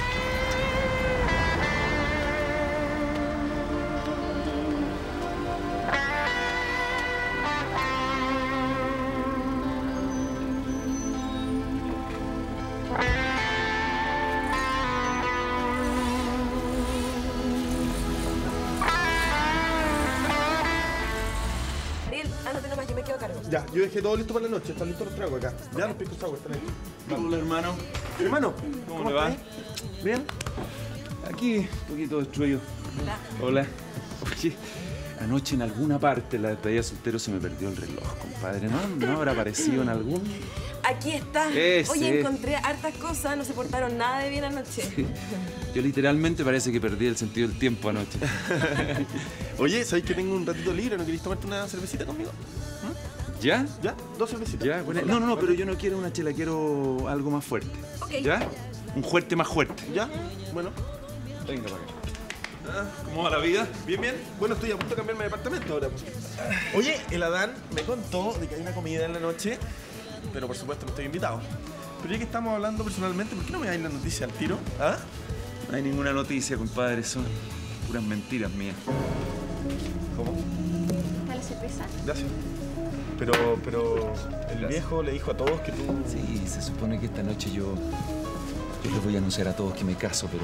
Ya, yo dejé todo listo para la noche. Están listos los tragos acá. Ya, los picos tragos están ahí. Hola, hermano. Hermano, ¿Cómo, ¿cómo le va? estás? ¿Bien? Aquí, un poquito destruido. Hola. Hola. Oye, anoche en alguna parte en la despedida soltero se me perdió el reloj, compadre. ¿No, ¿No habrá aparecido en algún...? Aquí está. Ese. Oye, encontré hartas cosas, no se portaron nada de bien anoche. Sí. Yo literalmente parece que perdí el sentido del tiempo anoche. Oye, ¿sabes que tengo un ratito libre? ¿No queréis tomarte una cervecita conmigo? ¿Ya? ¿Ya? ¿Dos cervecitas? Ya, bueno. No, no, no, pero yo no quiero una chela, quiero algo más fuerte. Ok. ¿Ya? Un fuerte más fuerte. ¿Ya? Bueno. Venga para acá. Ah, ¿cómo va la vida? Bien, bien. Bueno, estoy a punto de cambiarme de departamento ahora. Oye, el Adán me contó de que hay una comida en la noche, pero por supuesto no estoy invitado. Pero ya que estamos hablando personalmente, ¿por qué no me dais la noticia al tiro? ¿Ah? No hay ninguna noticia, compadre. Son puras mentiras mías. ¿Cómo? ¿Está la cerveza? Gracias. Pero, pero el viejo le dijo a todos que tú... Sí, se supone que esta noche yo... Yo les voy a anunciar a todos que me caso, pero...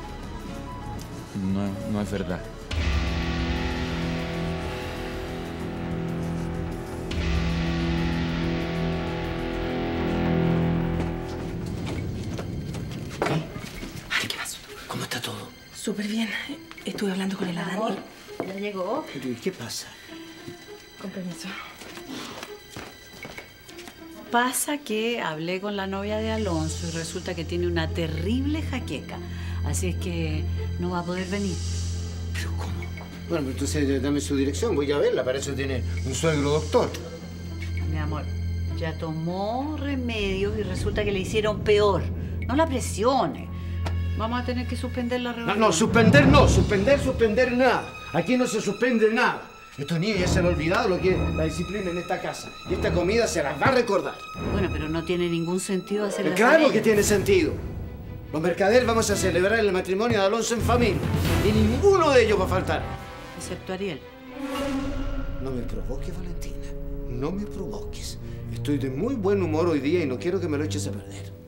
No, no es verdad. Ay, ¿qué pasó? ¿Cómo está todo? Súper bien. Estuve hablando con el Adán. ¿Ya llegó? Pero, ¿y qué pasa? Con permiso. Pasa que hablé con la novia de Alonso y resulta que tiene una terrible jaqueca. Así es que no va a poder venir. ¿Pero cómo? Bueno, pues entonces dame su dirección, voy a verla. Para eso tiene un suegro doctor. Mi amor, Ya tomó remedios y resulta que le hicieron peor. No la presiones. Vamos a tener que suspender la No, reunión. no, suspender no, suspender, suspender nada. Aquí no se suspende nada. Estos niños ya se han olvidado lo que es la disciplina en esta casa. Y esta comida se las va a recordar. Bueno, pero no tiene ningún sentido hacerla. Claro que tiene sentido. Los mercader vamos a celebrar el matrimonio de Alonso en familia. Y ninguno de ellos va a faltar. Excepto Ariel. No me provoques, Valentina. No me provoques. Estoy de muy buen humor hoy día y no quiero que me lo eches a perder.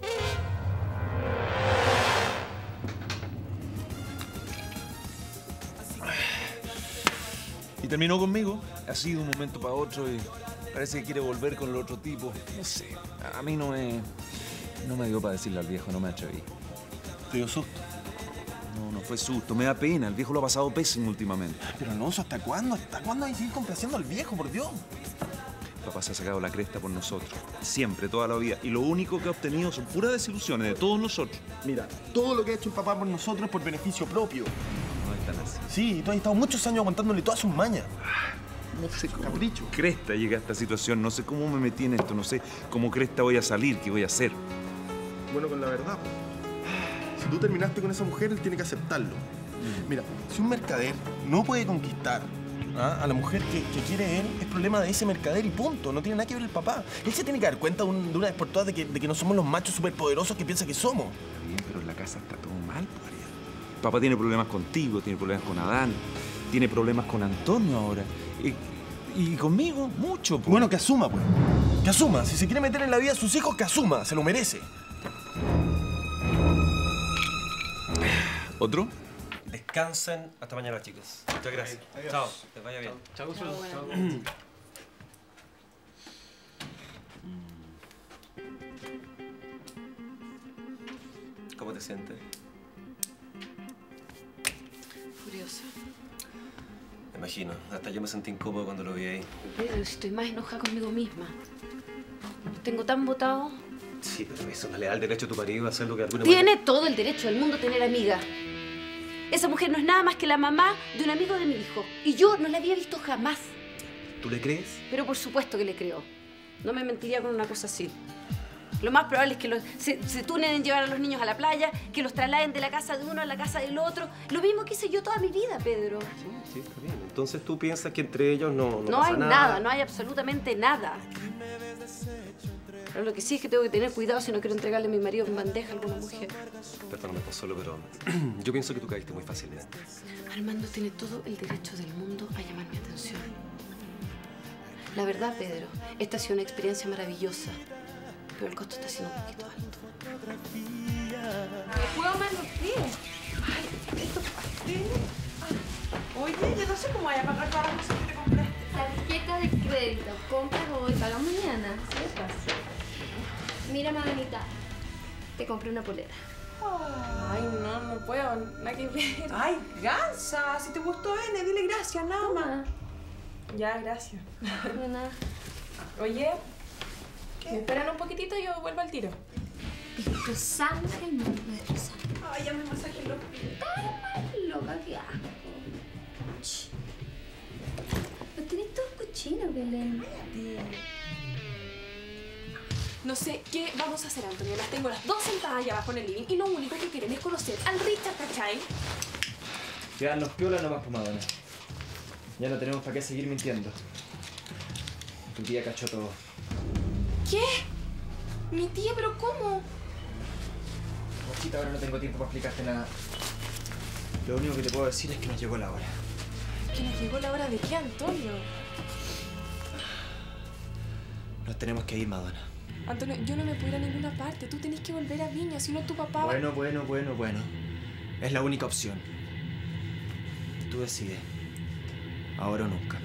Y terminó conmigo. Ha sido un momento para otro y parece que quiere volver con el otro tipo. No sé, a mí no me... No me dio para decirle al viejo, no me atreví. ¿Te dio susto? No, no fue susto, me da pena. El viejo lo ha pasado pésimo últimamente. Pero Alonso, ¿hasta cuándo? ¿Hasta cuándo hay que seguir complaciendo al viejo, por Dios? Papá se ha sacado la cresta por nosotros. Siempre, toda la vida. Y lo único que ha obtenido son puras desilusiones de todos nosotros. Mira, todo lo que ha hecho el papá por nosotros es por beneficio propio. No es tan así. Sí, tú has estado muchos años aguantándole todas sus mañas. No sé cómo Capricho. Cresta llegué a esta situación. No sé cómo me metí en esto. No sé cómo Cresta voy a salir, qué voy a hacer. Bueno, con la verdad, pues. Si tú terminaste con esa mujer, él tiene que aceptarlo. Mm. Mira, si un mercader no puede conquistar ¿ah? a la mujer que, que quiere él, es problema de ese mercader y punto. No tiene nada que ver el papá. Él se tiene que dar cuenta de, un, de una vez por todas de que, de que no somos los machos superpoderosos que piensa que somos. Está bien, pero en la casa está todo mal, Ariel. Papá tiene problemas contigo, tiene problemas con Adán, tiene problemas con Antonio ahora. Y, y conmigo, mucho, pues. Bueno, que asuma, pues. Que asuma. Si se quiere meter en la vida de sus hijos, que asuma. Se lo merece. ¿Otro? Descansen hasta mañana, chicos. Muchas gracias. Adiós. Chao, que vaya bien. Chao, chao. Chao. ¿Cómo te sientes? Furiosa. Me imagino. Hasta yo me sentí incómodo cuando lo vi ahí. Pedro, si estoy más enojada conmigo misma. Lo tengo tan botado. Sí, pero eso no le da el derecho a tu marido a hacer lo que alguna Tiene todo el derecho del mundo a tener amiga. Esa mujer no es nada más que la mamá de un amigo de mi hijo. Y yo no la había visto jamás. ¿Tú le crees? Pero por supuesto que le creo. No me mentiría con una cosa así. Lo más probable es que los, se, se tunen en llevar a los niños a la playa, que los trasladen de la casa de uno a la casa del otro. Lo mismo que hice yo toda mi vida, Pedro. Sí, sí, está bien. Entonces tú piensas que entre ellos no, no, No pasa hay nada. nada, no hay absolutamente nada. Pero lo que sí es que tengo que tener cuidado si no quiero entregarle a mi marido en bandeja a alguna mujer. Perdóname, Consuelo, pero yo pienso que tú caíste muy fácilmente. Armando tiene todo el derecho del mundo a llamar mi atención. La verdad, Pedro, esta ha sido una experiencia maravillosa, pero el costo está siendo un poquito alto. ¿Me puedo amar los pies? Ay, estos pasteles. Ay. Oye, yo no sé cómo voy a pagar todas las cosas que te compraste. Tarjeta de crédito. Compras hoy, pagas mañana. ¿Sí es fácil? Mira, Madenita. Te compré una polera. Ay, no, no puedo. Nada que ver. Ay, Gansa, si te gustó N, dile gracias, nada más. Ya, gracias. De nada. Oye, ¿me esperan un poquitito y yo vuelvo al tiro? Destrozamos el mundo, destrozamos. Ay, ya me masajé los pies. Ay, loca, qué asco. Shh. Lo tenés todo cochino, Belén. No sé qué vamos a hacer, Antonio. Las tengo las dos sentadas allá abajo en el living y lo único que quieren es conocer al Richard, ¿cachai? Quedan los piolas nomás, pues, Madonna. Ya no tenemos para qué seguir mintiendo. Tu tía cachó todo. ¿Qué? Mi tía, ¿pero cómo? Mochita, ahora no tengo tiempo para explicarte nada. Lo único que te puedo decir es que nos llegó la hora. ¿Que nos llegó la hora de qué, Antonio? Nos tenemos que ir, Madonna. Antonio, yo no me puedo ir a ninguna parte. Tú tenés que volver a Viña, si no tu papá... Bueno, bueno, bueno, bueno. Es la única opción. Tú decides. Ahora o nunca.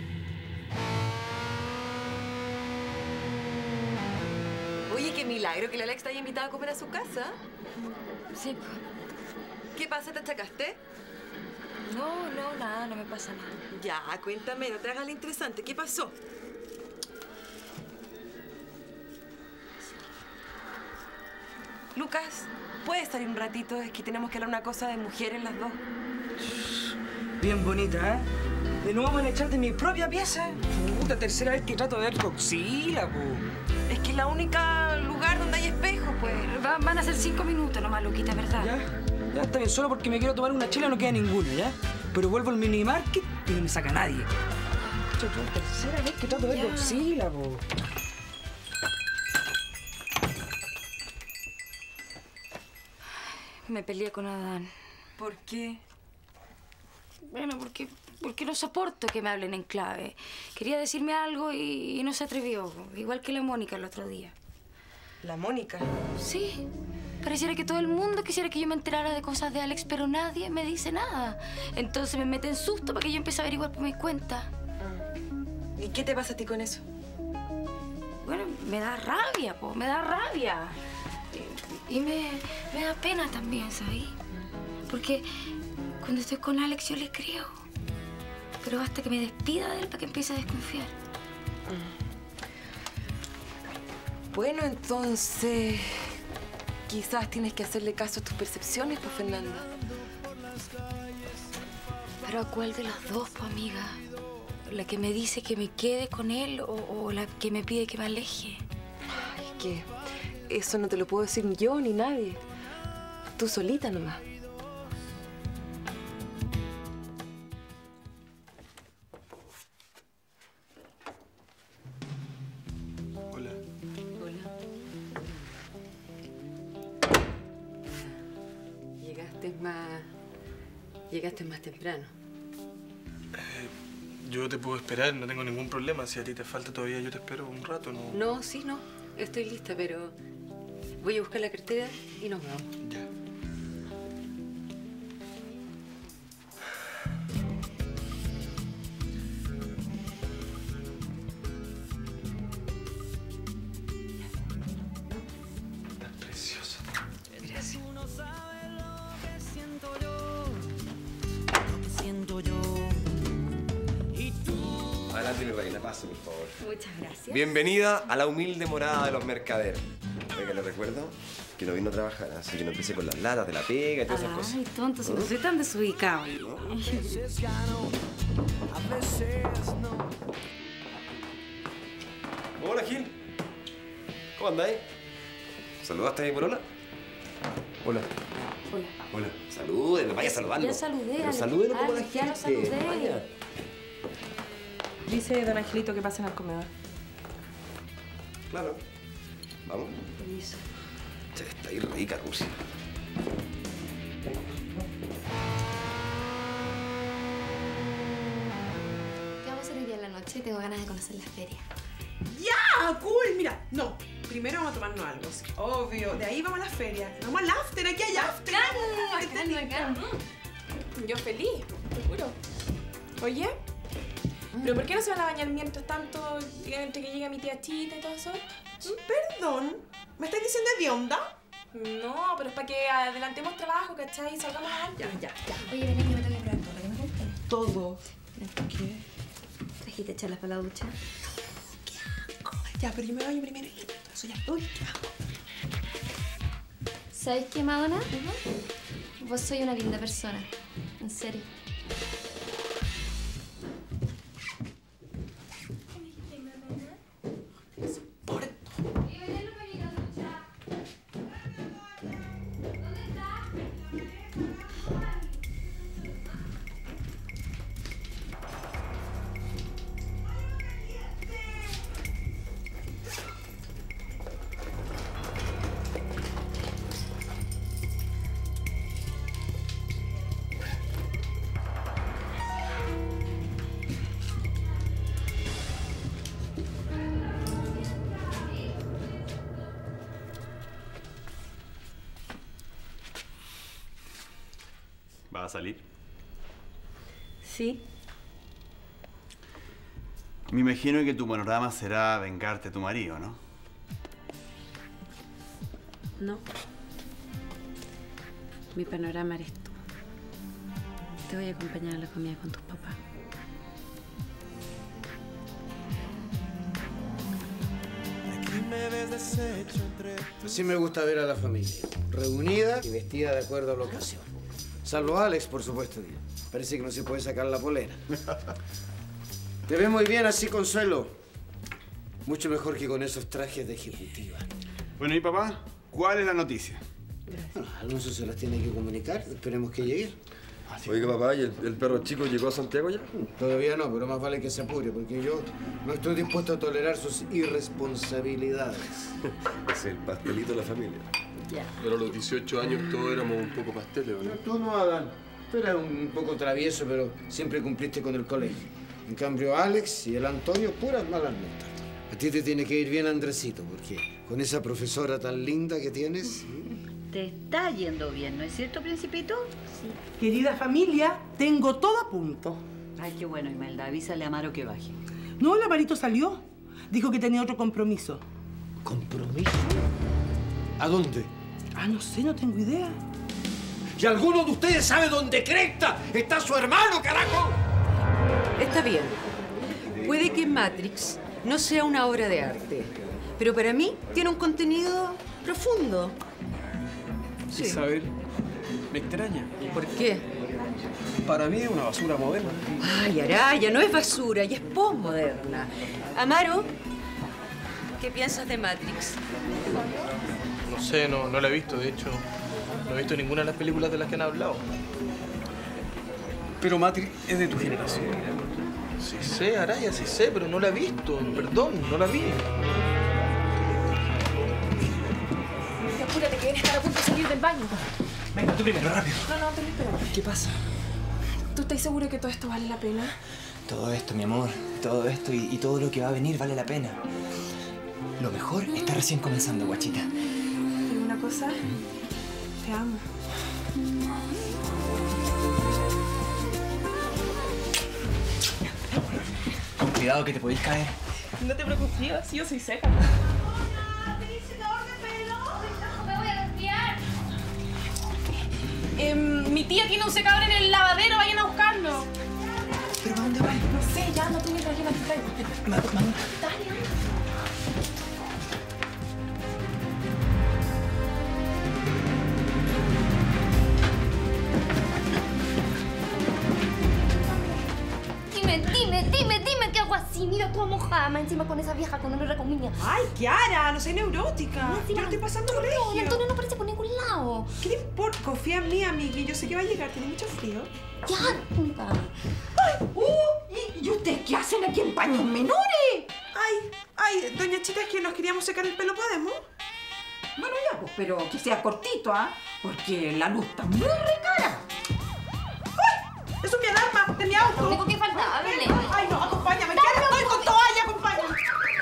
Oye, qué milagro que la Alex te haya invitado a comer a su casa. Sí. ¿Qué pasa? ¿Te achacaste? No, no, nada, no me pasa nada. Ya, cuéntame, no te hagas lo interesante. ¿Qué pasó? Lucas, ¿puedes salir un ratito? Es que tenemos que hablar una cosa de mujeres las dos. Bien bonita, ¿eh? ¿De nuevo van a echar de mi propia pieza? Puta, tercera vez que trato de ver coxila, po. Es que es la única lugar donde hay espejos, pues. Va- van a ser cinco minutos nomás, Luquita, ¿verdad? Ya, ya está bien. Solo porque me quiero tomar una chela no queda ninguno, ¿ya? Pero vuelvo al minimarket y no me saca nadie. Esto es la tercera vez que trato de ver Godzilla, po. Me peleé con Adán. ¿Por qué? Bueno, porque, porque no soporto que me hablen en clave. Quería decirme algo y, y no se atrevió. Igual que la Mónica el otro día. ¿La Mónica? Sí. Pareciera que todo el mundo quisiera que yo me enterara de cosas de Alex, pero nadie me dice nada. Entonces me mete en susto para que yo empiece a averiguar por mi cuenta. ¿Y qué te pasa a ti con eso? Bueno, me da rabia, po, me da rabia. Y, y me, me da pena también, ¿sabes? Porque cuando estoy con Alex yo le creo. Pero basta que me despida de él para que empiece a desconfiar. Bueno, entonces... quizás tienes que hacerle caso a tus percepciones, pues, Fernanda. ¿Pero a cuál de las dos, pues, amiga? ¿La que me dice que me quede con él o, o la que me pide que me aleje? Ay, ¿qué? Eso no te lo puedo decir ni yo ni nadie. Tú solita nomás. Hola. Hola. Llegaste más... Llegaste más temprano. Yo te puedo esperar, no tengo ningún problema. Si a ti te falta todavía, yo te espero un rato, ¿no? No, sí, no. Estoy lista, pero... voy a buscar la cartera y nos vamos. Ya. Estás preciosa. Gracias. Siento yo. Adelante, mi reina, pase, por favor. Muchas gracias. Bienvenida a la humilde morada de los mercaderes. Oiga, le recuerdo que no vino a trabajar, así que no empiece con las latas de la pega y todas esas cosas. Ay, tonto, si no soy tan desubicado. Hola, Gil. ¿Cómo andáis? ¿Saludaste a mi polola? Hola. Hola. Hola. Salúdenlo, vaya saludando. Ya saludé, Pero Ale. salúdenlo como la Ale, ya lo gente. saludé. Vaya. Dice don Angelito que pasen al comedor. Claro. Vamos. Permiso. Che, está ahí rica, Rusia. ¿Qué vamos a hacer hoy día en la noche? Tengo ganas de conocer la feria. ¡Ya! ¡Cool! Mira, no. Primero vamos a tomarnos algo, sí. Obvio. De ahí vamos a la feria. Vamos al after, aquí hay after. Bacán, bacán. Yo feliz, seguro. Oye, ¿pero por qué no se van a bañar mientras tanto, entre que llega mi tía Chita y todo eso? Perdón, ¿me estás diciendo de onda? No, pero es para que adelantemos trabajo, ¿cachai? Y salgamos antes. Ya, ya, ya. Oye, ven aquí, me tengo que probar todo lo que me compré. Todo. ¿Qué? ¿Trajiste charlas para la ducha? Ya, pero yo me baño primero y eso ya. Uy, ¿qué hago? ¿Sabes qué, Madonna? Vos soy una linda persona. En serio. ¿Va a salir? Sí. Me imagino que tu panorama será vengarte a tu marido, ¿no? No. Mi panorama eres tú. Te voy a acompañar a la comida con tus papás. Sí me gusta ver a la familia, reunida y vestida de acuerdo a la ocasión. Salvo a Alex, por supuesto. Parece que no se puede sacar la polera. Te ves muy bien así, Consuelo. Mucho mejor que con esos trajes de ejecutiva. Bueno, ¿y papá? ¿Cuál es la noticia? Bueno, Alonso se las tiene que comunicar. Esperemos que llegue. Oiga, papá, ¿y el, el perro chico llegó a Santiago ya? Todavía no, pero más vale que se apure, porque yo no estoy dispuesto a tolerar sus irresponsabilidades. Es el pastelito de la familia. Ya. Pero a los dieciocho años todos éramos un poco pasteles, ¿no? Tú no, Adán. Tú eras un poco travieso, pero siempre cumpliste con el colegio. En cambio, Alex y el Antonio, puras malas notas. A ti te tiene que ir bien, Andresito, porque con esa profesora tan linda que tienes... Te está yendo bien, ¿no es cierto, Principito? Sí. Querida familia, tengo todo a punto. Ay, qué bueno, Imelda. Avísale a Amaro que baje. No, el Amarito salió. Dijo que tenía otro compromiso. ¿Compromiso? ¿A dónde? Ah, no sé, no tengo idea. ¿Y alguno de ustedes sabe dónde cresta está su hermano, carajo? Está bien. Puede que Matrix no sea una obra de arte, pero para mí tiene un contenido profundo. Sí. Isabel, me extraña. ¿Por qué? Para mí es una basura moderna. Ay, Araya, no es basura, y es postmoderna. Amaro, ¿qué piensas de Matrix? No sé, no, no la he visto. De hecho, no he visto ninguna de las películas de las que han hablado. Pero Matrix es de tu generación. Sí sé, Araya, sí sé, pero no la he visto. Perdón, no la vi. Apúrate, que deben estar a punto de salir del baño. Venga, tú primero, rápido. No, no, ten espera. ¿Qué pasa? ¿Tú estás seguro que todo esto vale la pena? Todo esto, mi amor, todo esto y, y todo lo que va a venir vale la pena. Lo mejor está recién comenzando, guachita. ¿Y una cosa? Te amo. Con cuidado que te podéis caer. No te preocupes, yo soy seca. Me voy a desviar. Eh, mi tía tiene un secador en el lavadero, vayan a buscarlo. ¿Pero para dónde vas? No sé, ya no tiene problema, aquí traigo. Manu, Manu. Dale, anda. Dime, dime, dime, dime qué hago así. Mira toda mojada, más encima con esa vieja con olor a comida. Ay, Kiara, no soy neurótica. Más encima Yo lo estoy pasando por No, ello. Antonio no aparece por ningún lado. ¿Qué te importa? Confía en mí, amigui. Yo sé que va a llegar. Tiene mucho frío. Ya, nunca. ¡Ay! Uh, ¿y, ¿Y ustedes qué hacen aquí en paños menores? Ay, ay, doña Chita, es que nos queríamos secar el pelo, ¿podemos? Bueno, ya, pues, pero que sea cortito, ¿ah? Porque la luz está muy recara. ¡Ay! ¡Eso es mi alarma! ¡De mi auto! Tengo que faltar, Belén. Ay, no, acompáñame. Kiara, estoy con toalla, acompáñame.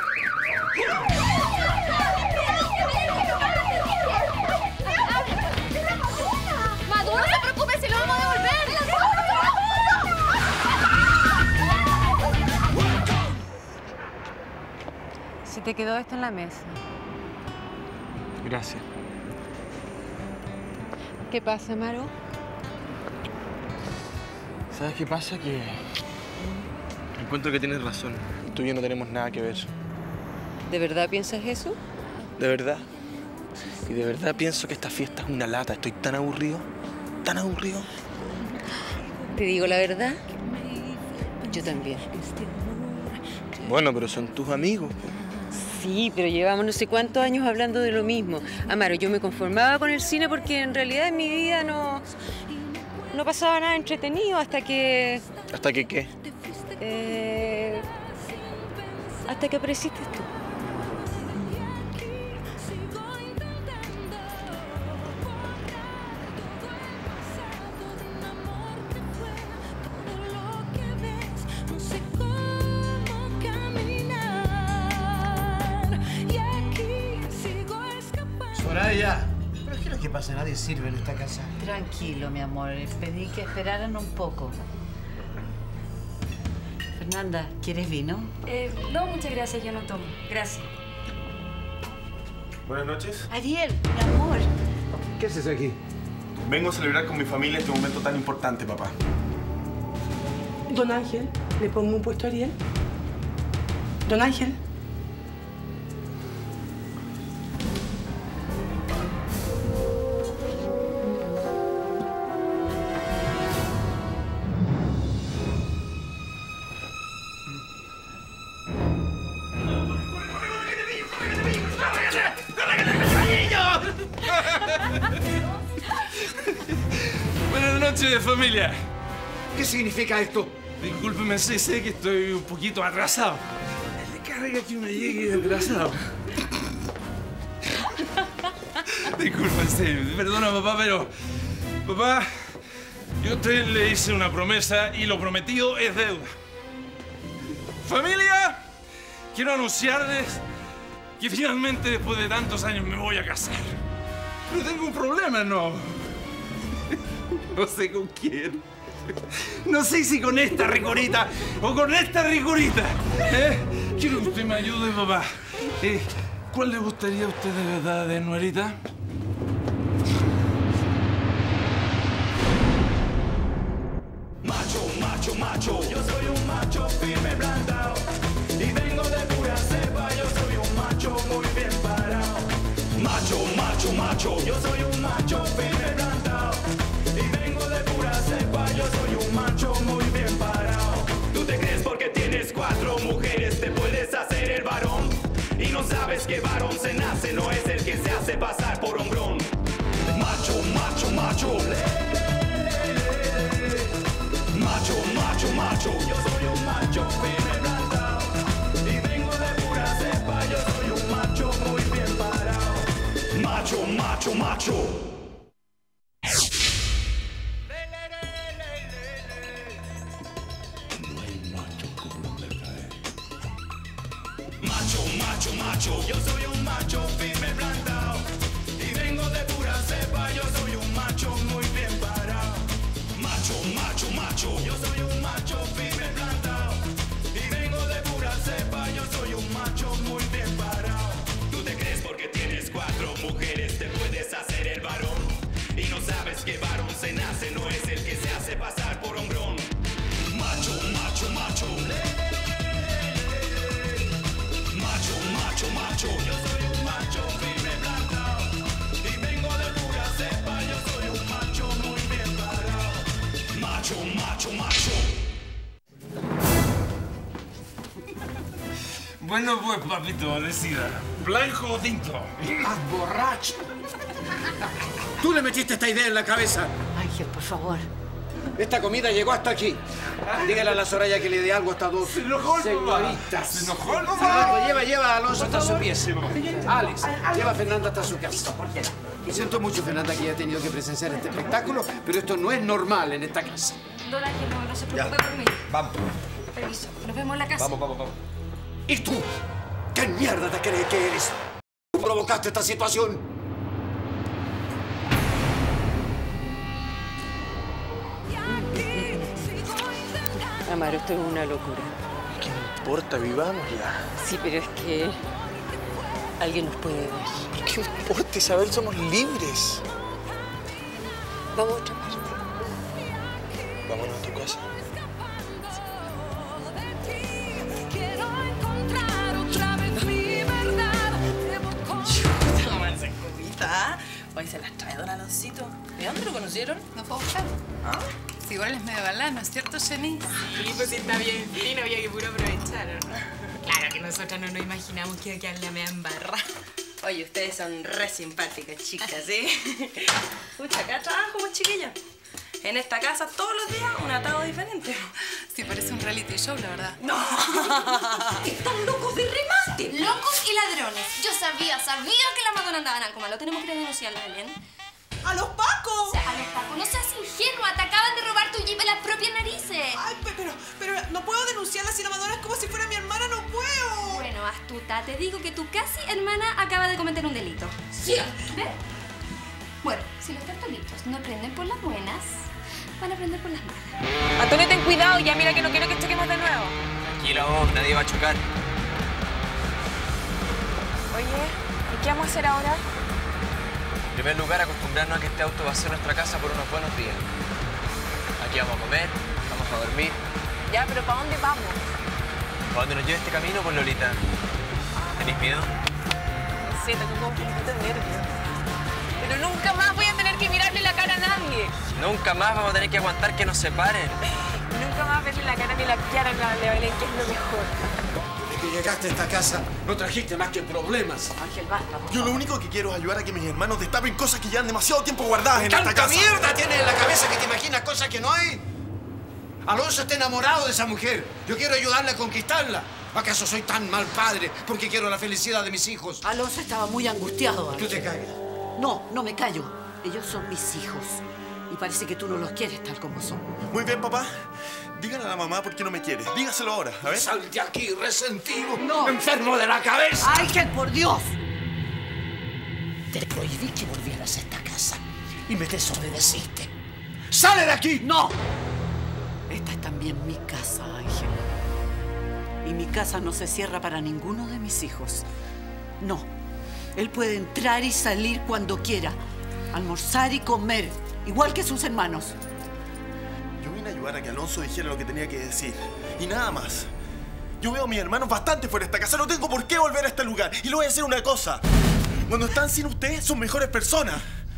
Maduro, no se preocupe, se lo vamos a devolver. Se te quedó esto en la mesa. Gracias. ¿Qué pasa, Amaro? ¿Sabes qué pasa? Que encuentro que tienes razón. Tú y yo no tenemos nada que ver. ¿De verdad piensas eso? De verdad. Y de verdad pienso que esta fiesta es una lata. Estoy tan aburrido, tan aburrido. Te digo la verdad, yo también. Bueno, pero son tus amigos. Sí, pero llevamos no sé cuántos años hablando de lo mismo. Amaro, yo me conformaba con el cine porque en realidad en mi vida no, no pasaba nada entretenido hasta que... ¿Hasta que qué? Eh, hasta que apareciste tú. Soraya, ¿pero qué es lo que pasa? Nadie sirve en esta casa. Tranquilo, mi amor. Pedí que esperaran un poco. Fernanda, ¿quieres vino? Eh, no, muchas gracias, yo no tomo. Gracias. Buenas noches. Ariel, mi amor. ¿Qué haces aquí? Vengo a celebrar con mi familia este momento tan importante, papá. Don Ángel, ¿le pongo un puesto a Ariel? Don Ángel. noche de familia. ¿Qué significa esto? Discúlpeme, sé, sé que estoy un poquito atrasado. Le carga que uno llegue atrasado. Discúlpense, perdona papá, pero... Papá, yo a usted le hice una promesa y lo prometido es deuda. Familia, quiero anunciarles que finalmente después de tantos años me voy a casar. Pero tengo un problema, ¿no? No sé con quién. No sé si con esta ricorita o con esta ricorita. ¿Eh? Quiero que usted me ayude, papá. Eh, ¿Cuál le gustaría a usted de verdad, de nuerita? Macho, macho, macho, yo soy un macho firme plantado y vengo de pura cepa, yo soy un macho muy bien parado. Macho, macho, macho, yo soy un macho firme plantado y vengo de pura cepa, yo soy un macho muy bien parado. Tú te crees porque tienes cuatro mujeres te puedes hacer el varón y no sabes que varón se nace, no es el que se hace pasar por hombrón. Macho, macho, macho. Macho, macho, macho, yo soy un macho firme plantado y vengo de pura cepa, yo soy un macho muy bien parado. Macho, macho, macho. No hay macho como un mercader. Macho, macho, macho, yo soy un macho firme plantado y vengo de pura cepa, yo soy un macho muy bien parado. Macho, macho, macho, yo soy un macho firme plantado y vengo de pura cepa, yo soy un macho muy bien parado. Tú te crees porque tienes cuatro mujeres te puedes hacer el varón y no sabes que varón se nace, no es el que se hace pasar por hombrón. Macho, macho, macho. Macho, macho, macho, yo soy un macho firme plantado y vengo de pura cepa, yo soy un macho muy bien parado. Macho, macho, macho. Bueno, pues, papito, decida. ¿Blanco o tinto? ¡Estás borracho! Tú le metiste esta idea en la cabeza. Ángel, por favor. Esta comida llegó hasta aquí. Dígale a la Soraya que le dé algo a estas dos Se enojó el señoritas. Se enojó el Fernando, lleva, lleva a Alonso hasta su pieza. Alex, lleva a Fernanda hasta su casa. Siento mucho, Fernanda, que haya tenido que presenciar este espectáculo, pero esto no es normal en esta casa. Don Ángel, no, no se preocupe por mí. Vamos. Permiso, nos vemos en la casa. Vamos, vamos, vamos. ¿Y tú? ¿Qué mierda te crees que eres? ¿Tú provocaste esta situación? Amaro, esto es una locura. ¿Qué me importa? Vivamos ya. Sí, pero es que alguien nos puede ver. ¿Qué importa, Isabel? Somos libres. Vamos a otra parte. Vámonos a tu casa. Hoy se las trae don Aloncito. ¿De dónde lo conocieron? ¿No fue a buscar? ¿Ah? Si igual es medio galán, ¿no es cierto, Jenny? Sí, pues sí, está bien fino, había que puro aprovechar, ¿no? Claro que nosotras no nos imaginamos que iba a quedar la mea en barra. Oye, ustedes son re simpáticas, chicas, ¿sí? Pucha, acá trabajamos, chiquillas. En esta casa, todos los días, un atado diferente. Sí, parece un reality show, la verdad. ¡No! ¡Están locos de remate! ¡Locos y ladrones! Yo sabía, sabía que la Madonna andaba en algo malo. Tenemos que denunciarla, Belén. ¡A los pacos! O sea, a los pacos. No seas ingenua. Te acaban de robar tu jeep en las propias narices. Ay, pero, pero no puedo denunciarla si la Madonna es como si fuera mi hermana. ¡No puedo! Bueno, astuta. Te digo que tu casi hermana acaba de cometer un delito. Sí. ¿Ves? Bueno, si los cartolitos no prenden por las buenas, van a prender por las malas. Antonio, ten cuidado. Ya mira que no quiero que choquemos de nuevo. Tranquila vos, nadie va a chocar. Oye, ¿y qué vamos a hacer ahora? En primer lugar, acostumbrarnos a que este auto va a ser nuestra casa por unos buenos días. Aquí vamos a comer, vamos a dormir. Ya, pero ¿para dónde vamos? ¿Para dónde nos lleve este camino, pues, Lolita? ¿Tenés miedo? No sé, tengo un poquito de nervios. Pero nunca más voy a tener que mirarle la cara a nadie. Nunca más vamos a tener que aguantar que nos separen. Nunca más verle la cara ni la cara a la Belén, que es lo mejor. que llegaste a esta casa no trajiste más que problemas. Ángel, basta. Yo lo único que quiero es ayudar a que mis hermanos destapen cosas que llevan demasiado tiempo guardadas en esta ¡Tanta casa. mierda tienes en la cabeza que te imaginas cosas que no hay! Alonso está enamorado de esa mujer. Yo quiero ayudarle a conquistarla. ¿Acaso soy tan mal padre porque quiero la felicidad de mis hijos? Alonso estaba muy angustiado. Tú te callas. No, no me callo. Ellos son mis hijos. Y parece que tú no los quieres tal como son. Muy bien, papá. Dígale a la mamá por qué no me quiere. Dígaselo ahora, a ver. Sal de aquí, resentido. No. Enfermo de la cabeza. Ángel, por Dios. Te prohibí que volvieras a esta casa y me desobedeciste. ¡Sale de aquí! ¡No! Esta es también mi casa, Ángel. Y mi casa no se cierra para ninguno de mis hijos. No. Él puede entrar y salir cuando quiera. Almorzar y comer, igual que sus hermanos. Yo vine a ayudar a que Alonso dijera lo que tenía que decir. Y nada más. Yo veo a mis hermanos bastante fuera de esta casa. No tengo por qué volver a este lugar. Y le voy a decir una cosa. Cuando están sin usted, son mejores personas.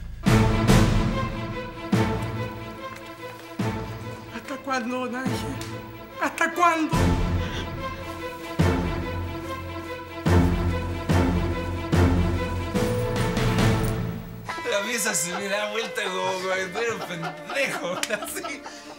¿Hasta cuándo, Ángel? ¿Hasta cuándo? La pieza se me da vuelta como cuando era un pendejo, así.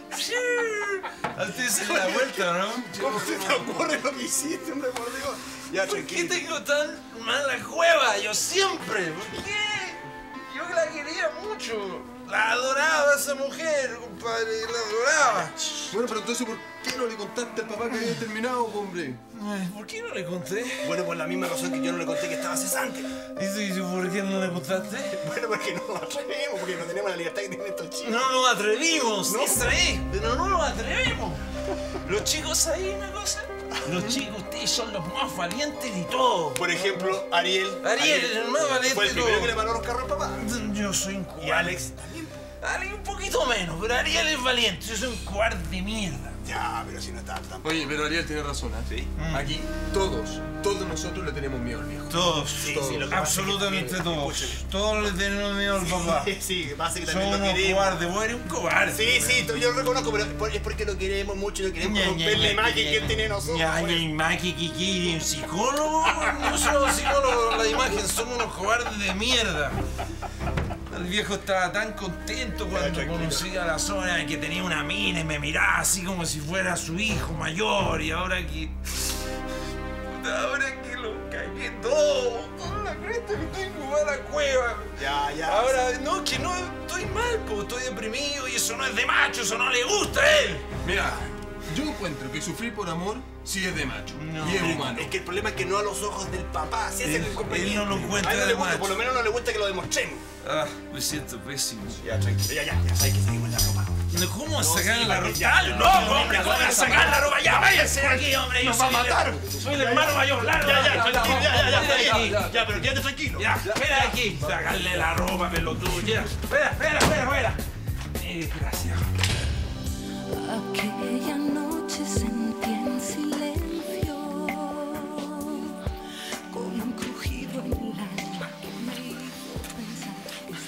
Así se da vuelta, ¿no? ¿Cómo se te ocurre lo que hiciste, hombre, por Dios? Ya, ¿Por qué tengo tan mala cueva? Yo siempre. ¿Por qué? Yo la quería mucho. La adoraba esa mujer, compadre. La adoraba. Bueno, pero entonces, ¿por qué no le contaste al papá que había terminado, hombre? Ay, ¿por qué no le conté? Bueno, por la misma razón que yo no le conté que estaba cesante. ¿Y tú por qué no le contaste? Bueno, porque no nos atrevimos, porque no tenemos la libertad que tienen estos chicos. No nos atrevimos, ¿No? esa es, pero no nos atrevimos. Los chicos ahí, una cosa. Los chicos, ustedes son los más valientes de todo. Por ejemplo, Ariel. Ariel, el más valiente Fue el de primero todo. que le paró los carros al papá. Yo soy un cobarde. Y Alex. Ariel un poquito menos, pero Ariel es valiente. Yo soy un cobarde de mierda. Ya, pero si no está tan... Oye, pero Ariel tiene razón, ¿eh? Sí. Aquí, todos, todos nosotros le tenemos miedo al viejo. Todos, Sí, todos. sí, lo que pasa Absolutamente es que- todos. escúcheme. Todos le tenemos miedo al papá. Sí, sí, pasa que Son también lo unos queremos. cobardes, vos eres un cobarde. Sí, sí, yo lo reconozco, pero por- es porque lo queremos mucho y no queremos romper la imagen que él tiene de nosotros. Ya, la imagen que quiere un psicólogo. No somos psicólogos, la imagen, somos unos cobardes de mierda. El viejo estaba tan contento cuando conocía a la zona que tenía una mina y me miraba así como si fuera su hijo mayor. Y ahora que. Ahora que lo cagué todo. Toda la cresta que tengo a la cueva. Ya, ya. Ahora, no, que no estoy mal, po, estoy deprimido y eso no es de macho, eso no le gusta a él. Mira, yo encuentro que sufrir por amor sí es de macho. No. Y es humano. Es que el problema es que no a los ojos del papá. Si ese Él- es el inconveniente. él no lo encuentra A él no de le gusta, macho. por lo menos no le gusta que lo demostremos. Ah, me siento pésimo. Ya, tranquilo, ya, ya, ya sabes que seguimos la ropa. No, ¿cómo No, sacar sí, la ya, ropa? ya, Dale, ya, no, ya, hombre, ya, ¿cómo ya, van a ya, sacar ya, la ropa? Ya, ya, váyanse de ya, aquí, hombre. Yo nos va a soy el- matar. Soy el hermano mayor, largo. Ya, ya, tranquilo, ya, ya, ya, Fuera de ya, aquí. ya, ya, pero quédate tranquilo. Ya, fuera de aquí. Sacarle la ropa, pelotudo. Ya, fuera, fuera, fuera, fuera. Eh, gracias. Aquella noche sentí en silencio como un crujido en el alma que me hizo pensar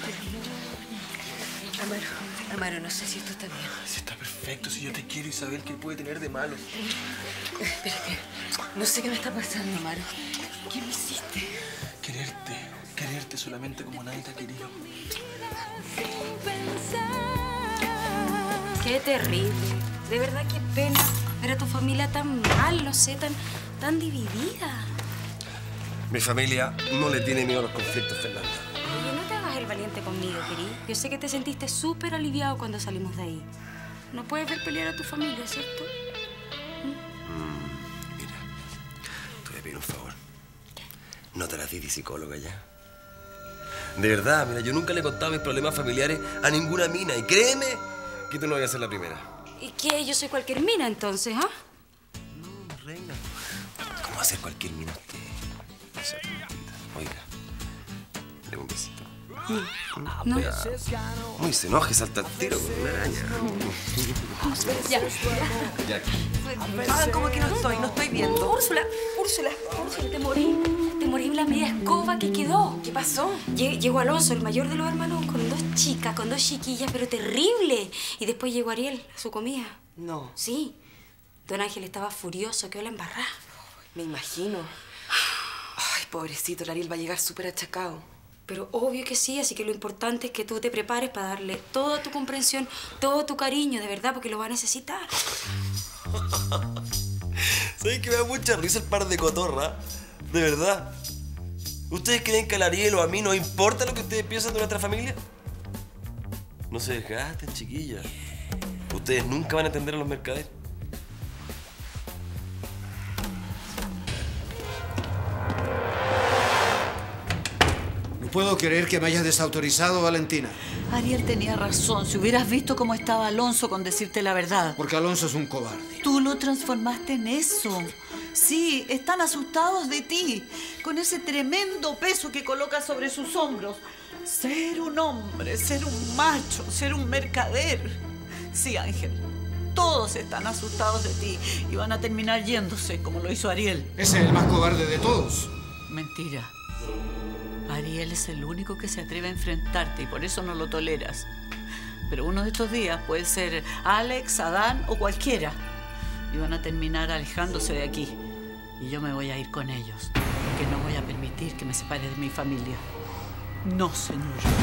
este Amaro, Amaro, no sé si esto está bien. Si está perfecto, si yo te quiero, Isabel, ¿qué puede tener de malo? Espérate, no sé qué me está pasando, Amaro. ¿Qué me hiciste? Quererte, quererte solamente como nadie te ha querido. Qué terrible. De verdad, qué pena ver a tu familia tan mal, no sé, tan, tan dividida. Mi familia no le tiene miedo a los conflictos, Fernanda. Oye, no te hagas el valiente conmigo, querido. Yo sé que te sentiste súper aliviado cuando salimos de ahí. No puedes ver pelear a tu familia, ¿cierto? Mm, mira, te voy a pedir un favor. No te las di de psicóloga ya. De verdad, mira, yo nunca le he contado mis problemas familiares a ninguna mina. Y créeme que tú no vas a ser la primera. ¿Y qué? Yo soy cualquier mina, entonces, ¿ah? No, reina. ¿Cómo va a ser cualquier mina usted? No sea tontita. Oiga, deme un besito. No. Ya. Muy se enoja y salta al tiro con una araña. Ya. Ya. Hagan como que no estoy, no estoy viendo. Úrsula, Úrsula, Úrsula, te morí. Te morí en la media escoba que quedó. ¿Qué pasó? Lle- Llegó Alonso, el mayor de los hermanos, con dos chicas, con dos chiquillas, pero terrible. Y después llegó Ariel, a su comida. No. Sí. Don Ángel estaba furioso, quedó la embarrada. Me imagino. Ay, pobrecito, el Ariel va a llegar súper achacado. Pero obvio que sí, así que lo importante es que tú te prepares para darle toda tu comprensión, todo tu cariño, de verdad, porque lo va a necesitar. ¿Sabes que me da mucha risa el par de cotorra? De verdad. ¿Ustedes creen que al Ariel o a mí no importa lo que ustedes piensan de nuestra familia? No se desgasten, chiquillas. Ustedes nunca van a entender a los mercaderes. No puedo creer que me hayas desautorizado, Valentina. Ariel tenía razón. Si hubieras visto cómo estaba Alonso con decirte la verdad. Porque Alonso es un cobarde. Tú lo transformaste en eso. Sí, están asustados de ti, con ese tremendo peso que colocas sobre sus hombros. Ser un hombre, ser un macho, ser un mercader. Sí, Ángel, todos están asustados de ti y van a terminar yéndose, como lo hizo Ariel. Ese es el más cobarde de todos. Mentira. Ariel es el único que se atreve a enfrentarte y por eso no lo toleras. Pero uno de estos días puede ser Alex, Adán o cualquiera. Y van a terminar alejándose de aquí. Y yo me voy a ir con ellos. Porque no voy a permitir que me separe de mi familia. No, señor.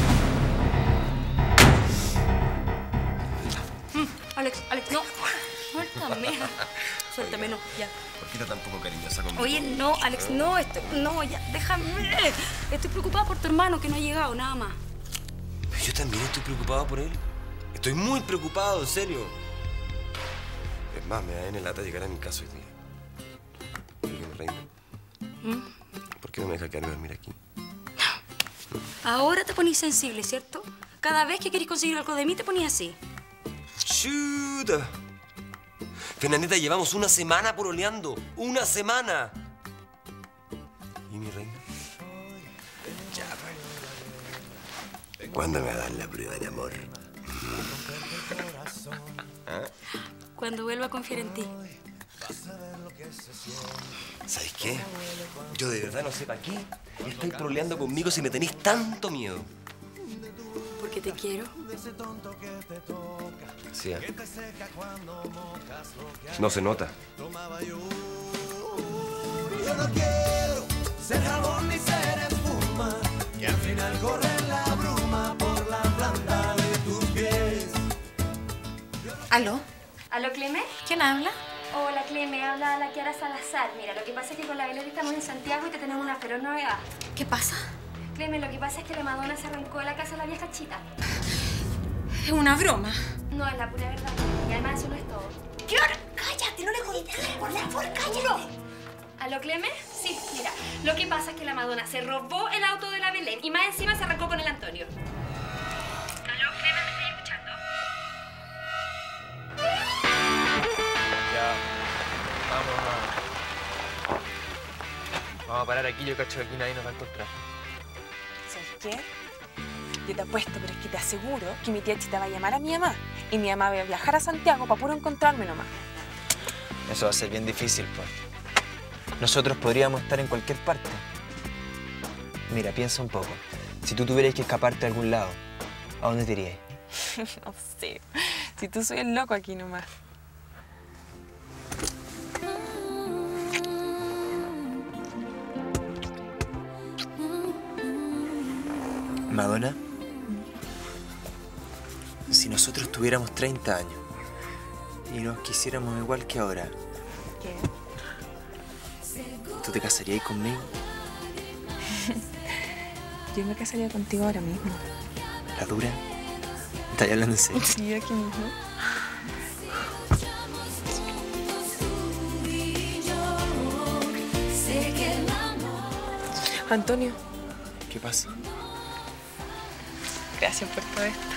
Mm, Alex, Alex, no. Suéltame. Suéltame, no, ya. Porquita tampoco cariñosa conmigo. Oye, no, Alex, no, esto, no, ya, déjame. Estoy preocupada por tu hermano que no ha llegado, nada más. Pero yo también estoy preocupado por él. Estoy muy preocupado, en serio. Es más, me da en el lata llegar a mi casa hoy día. Oye, reina. ¿Mm? ¿Por qué no me deja quedarme a dormir aquí? Ahora te ponís sensible, ¿cierto? Cada vez que querés conseguir algo de mí te ponís así. ¡Chuta! Fernandita, llevamos una semana pololeando. ¡Una semana! ¿Y mi reina? Ya, pues. ¿Cuándo me va a dar la prueba de amor? ¿Ah? Cuando vuelva a confiar en ti. ¿Sabes qué? Yo de verdad no sé para qué estáis pololeando conmigo si me tenéis tanto miedo. Porque te quiero. Sí, ¿eh? No se nota. Yo no quiero ser jabón ni ser espuma, que al final corre la bruma por la planta de tus pies. ¿Aló? ¿Aló, Cleme? ¿Quién habla? Hola, Cleme, habla la Kiara Salazar. Mira, lo que pasa es que con la Belén estamos en Santiago y te tenemos una feroz novedad. ¿Qué pasa? Cleme, lo que pasa es que la Madonna se arrancó de la casa de la vieja Chita. Es una broma. No, es la pura verdad. Y además eso no es todo. Kiara, cállate, no le contés, por favor, cállate. ¿Aló, Cleme? Sí, mira, lo que pasa es que la Madonna se robó el auto de la Belén y más encima se arrancó con el Antonio. ¿Aló, Cleme, me estás escuchando? Ya, vamos a... Vamos a parar aquí, yo cacho que aquí nadie nos va a encontrar. ¿Sabes qué? Yo te apuesto, pero es que te aseguro que mi tía Chita va a llamar a mi mamá y mi mamá va a viajar a Santiago para puro encontrarme nomás. Eso va a ser bien difícil, pues. Nosotros podríamos estar en cualquier parte. Mira, piensa un poco. Si tú tuvieras que escaparte a algún lado, ¿a dónde te irías? No sé. Si tú soy el loco aquí nomás. Madonna, si nosotros tuviéramos treinta años y nos quisiéramos igual que ahora, ¿qué? ¿Tú te casarías conmigo? Yo me casaría contigo ahora mismo. ¿La dura? ¿Estás hablando en serio? Sí, aquí mismo. Antonio. ¿Qué pasa? Gracias por todo esto.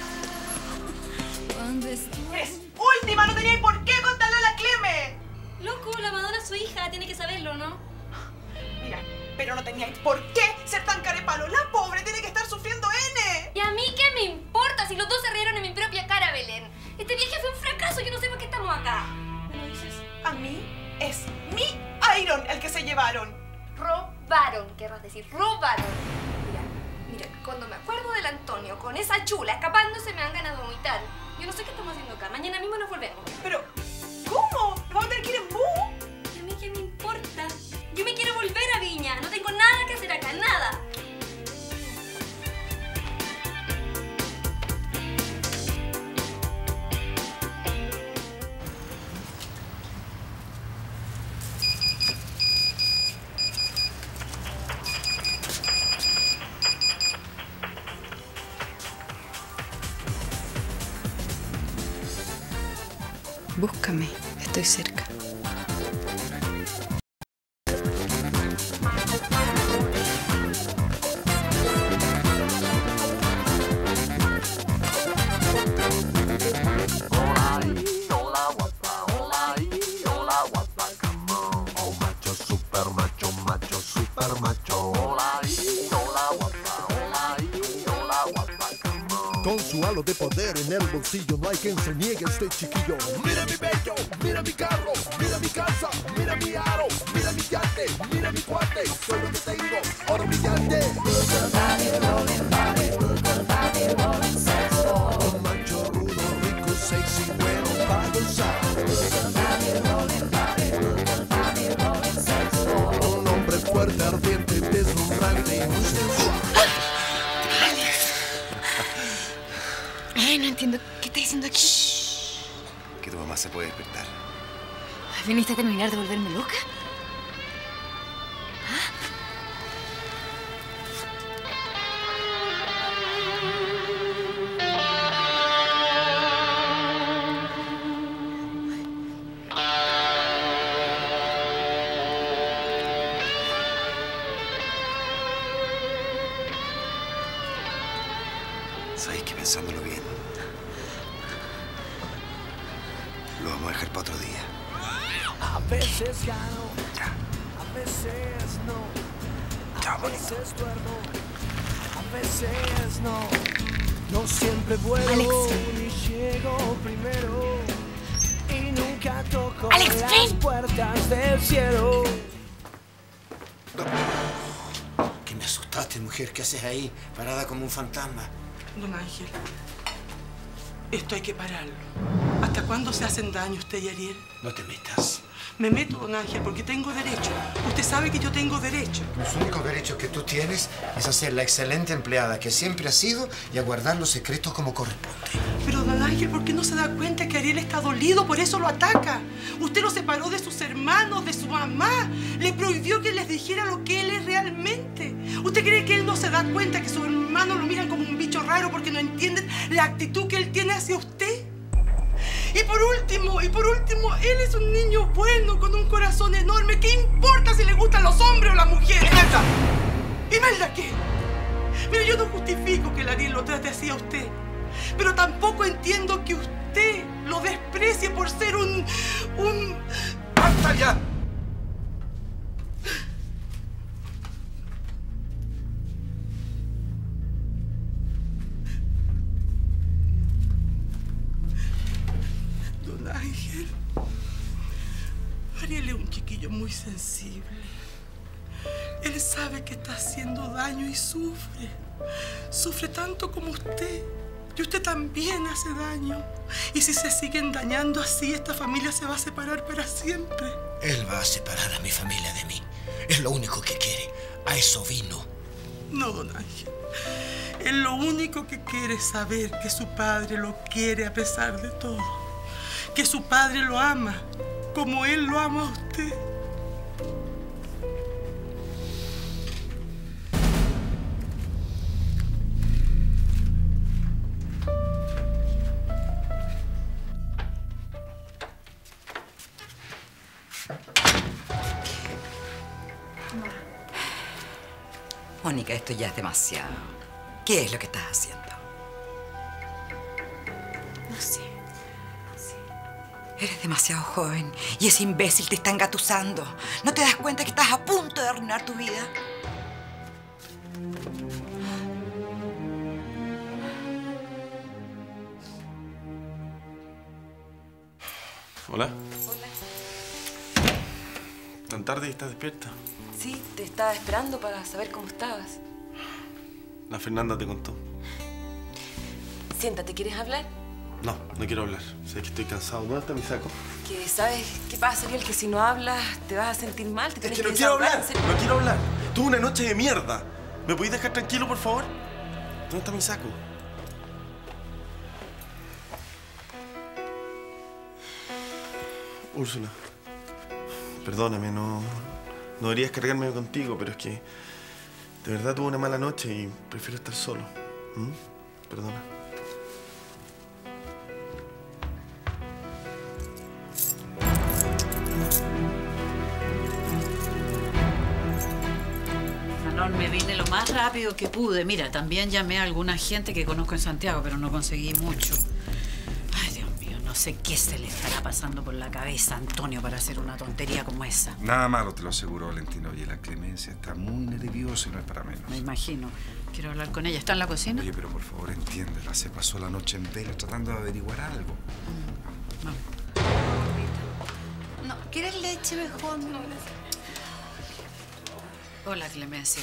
¡Eres última! ¡No teníais por qué contarle a la Cleme! Loco, la Madonna es su hija, tiene que saberlo, ¿no? Mira, pero no teníais por qué ser tan carepalo. La pobre tiene que estar sufriendo N. ¿Y a mí qué me importa si los dos se rieron en mi propia cara, Belén? Este viaje fue un fracaso, yo no sé por qué estamos acá. ¿Me lo dices a mí? Es mi Iron el que se llevaron. Robaron, querrás decir, robaron. Mira, mira, cuando me acuerdo del Antonio con esa chula escapándose me dan ganas de vomitar. Yo no sé qué estamos haciendo acá, mañana mismo nos volvemos. Pero, ¿cómo? ¿Nos vamos a tener que ir en bus? ¿Y a mí qué me importa? Búscame, estoy cerca. Con su halo de poder en el bolsillo no hay quien se niegue a este chiquillo. Mira mi bello, mira mi carro, mira mi casa, mira mi aro, mira mi yate, mira mi cuate, soy lo que tengo, oro brillante. Un macho rudo, rico, sexy, bueno para gozar. Un hombre fuerte, ardiente, deslumbrante y muy sensual. Ay, no entiendo. ¿Qué estás diciendo aquí? Que tu mamá se puede despertar. ¿Viniste a terminar de volverme loca? Sabéis que pensándolo bien, lo vamos a dejar para otro día. A veces gano, a veces no. A veces duermo, a veces no. No siempre vuelo Alex. ni llego primero. Y nunca toco Alex, las ven. puertas del cielo. Que me asustaste, mujer. ¿Qué haces ahí, parada como un fantasma? Don Ángel, esto hay que pararlo. ¿Hasta cuándo se hacen daño usted y Ariel? No te metas. Me meto, don Ángel, porque tengo derecho. Usted sabe que yo tengo derecho. Los únicos derechos que tú tienes es a ser la excelente empleada que siempre has sido y a guardar los secretos como corresponde. Pero, don Ángel, ¿por qué no se da cuenta que Ariel está dolido? Por eso lo ataca. Usted lo separó de sus hermanos, de su mamá. Le prohibió que les dijera lo que él es realmente. ¿Usted cree que él no se da cuenta que sus hermanos lo miran como un bicho raro porque no entienden la actitud que él tiene hacia usted? Y por último, y por último, él es un niño bueno, con un corazón enorme. ¿Qué importa si le gustan los hombres o las mujeres? ¡Imelda! ¿Imelda qué? Mira, yo no justifico que el Ariel lo trate así a usted. Pero tampoco entiendo que usted lo desprecie por ser un... un... ¡Basta ya! Don Ángel, Ariel es un chiquillo muy sensible. Él sabe que está haciendo daño y sufre. Sufre tanto como usted. Y usted también hace daño. Y si se siguen dañando así, esta familia se va a separar para siempre. Él va a separar a mi familia de mí. Es lo único que quiere. A eso vino. No, don Ángel. Él lo único que quiere es saber que su padre lo quiere a pesar de todo. Que su padre lo ama como él lo ama a usted. Mónica, esto ya es demasiado. ¿Qué es lo que estás haciendo? No sé. Eres demasiado joven y ese imbécil te está engatusando. ¿No te das cuenta que estás a punto de arruinar tu vida? Hola. ¿Tan tarde y estás despierta? Sí, te estaba esperando para saber cómo estabas. La Fernanda te contó. Siéntate, ¿quieres hablar? No, no quiero hablar. Sé que estoy cansado. ¿Dónde está mi saco? Que sabes qué pasa, Ariel, que si no hablas te vas a sentir mal. Te Es tienes que no que quiero desahogar, hablar. en serio. No quiero hablar. Tuve una noche de mierda. ¿Me podéis dejar tranquilo, por favor? ¿Dónde está mi saco? Úrsula, perdóname, no, no debería descargarme contigo, pero es que de verdad tuve una mala noche y prefiero estar solo. ¿Mm? Perdona. perdón, me vine lo más rápido que pude. Mira, también llamé a alguna gente que conozco en Santiago, pero no conseguí mucho. Ay, Dios mío, no sé qué se le estará pasando por la cabeza a Antonio para hacer una tontería como esa. Nada malo, te lo aseguro, Valentino. Oye, la Clemencia está muy nerviosa y no es para menos. Me imagino. Quiero hablar con ella. ¿Está en la cocina? Oye, pero por favor, entiéndela. Se pasó la noche en vela tratando de averiguar algo. Vamos. No, ¿quieres leche mejor? No, gracias. Hola, Clemencia.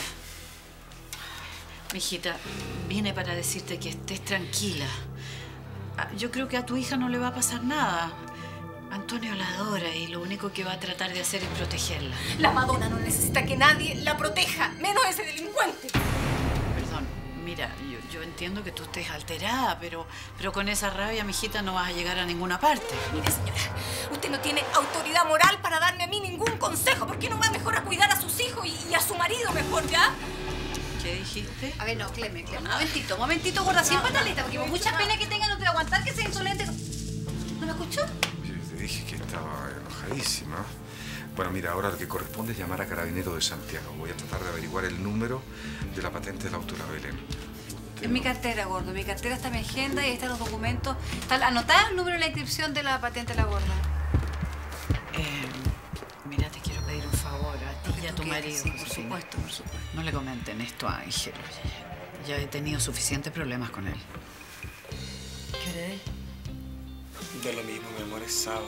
Mijita, vine para decirte que estés tranquila. Ah, Yo creo que a tu hija no le va a pasar nada. Antonio la adora y lo único que va a tratar de hacer es protegerla. La Madonna no necesita que nadie la proteja, menos ese delincuente. Perdón, mira, yo, yo entiendo que tú estés alterada, pero, pero con esa rabia, mijita, no vas a llegar a ninguna parte. Mire, señora, usted no tiene autoridad moral para darme a mí ningún consejo. ¿Por qué no va mejor a cuidar a sus hijos y, y a su marido mejor, ya? ¿Qué dijiste? A ver, no, Cleme, Cleme. Momentito, momentito, gorda, sin pataleta, porque con mucha pena que tenga no te va a aguantar que sea insolente. ¿No me escuchó? Te dije que estaba enojadísima. Bueno, mira, ahora lo que corresponde es llamar a Carabineros de Santiago. Voy a tratar de averiguar el número de la patente del auto de la Belén. En mi cartera, gordo. En mi cartera está mi agenda y ahí están los documentos. Está anotado el número de la inscripción de la patente de la gorda. Eh, mira, te quiero pedir un favor a ti y a tu marido. Sí, por supuesto, por supuesto. No le comenten esto a Ángel. Ya he tenido suficientes problemas con él. ¿Querés? Da lo mismo, mi amor, es sábado.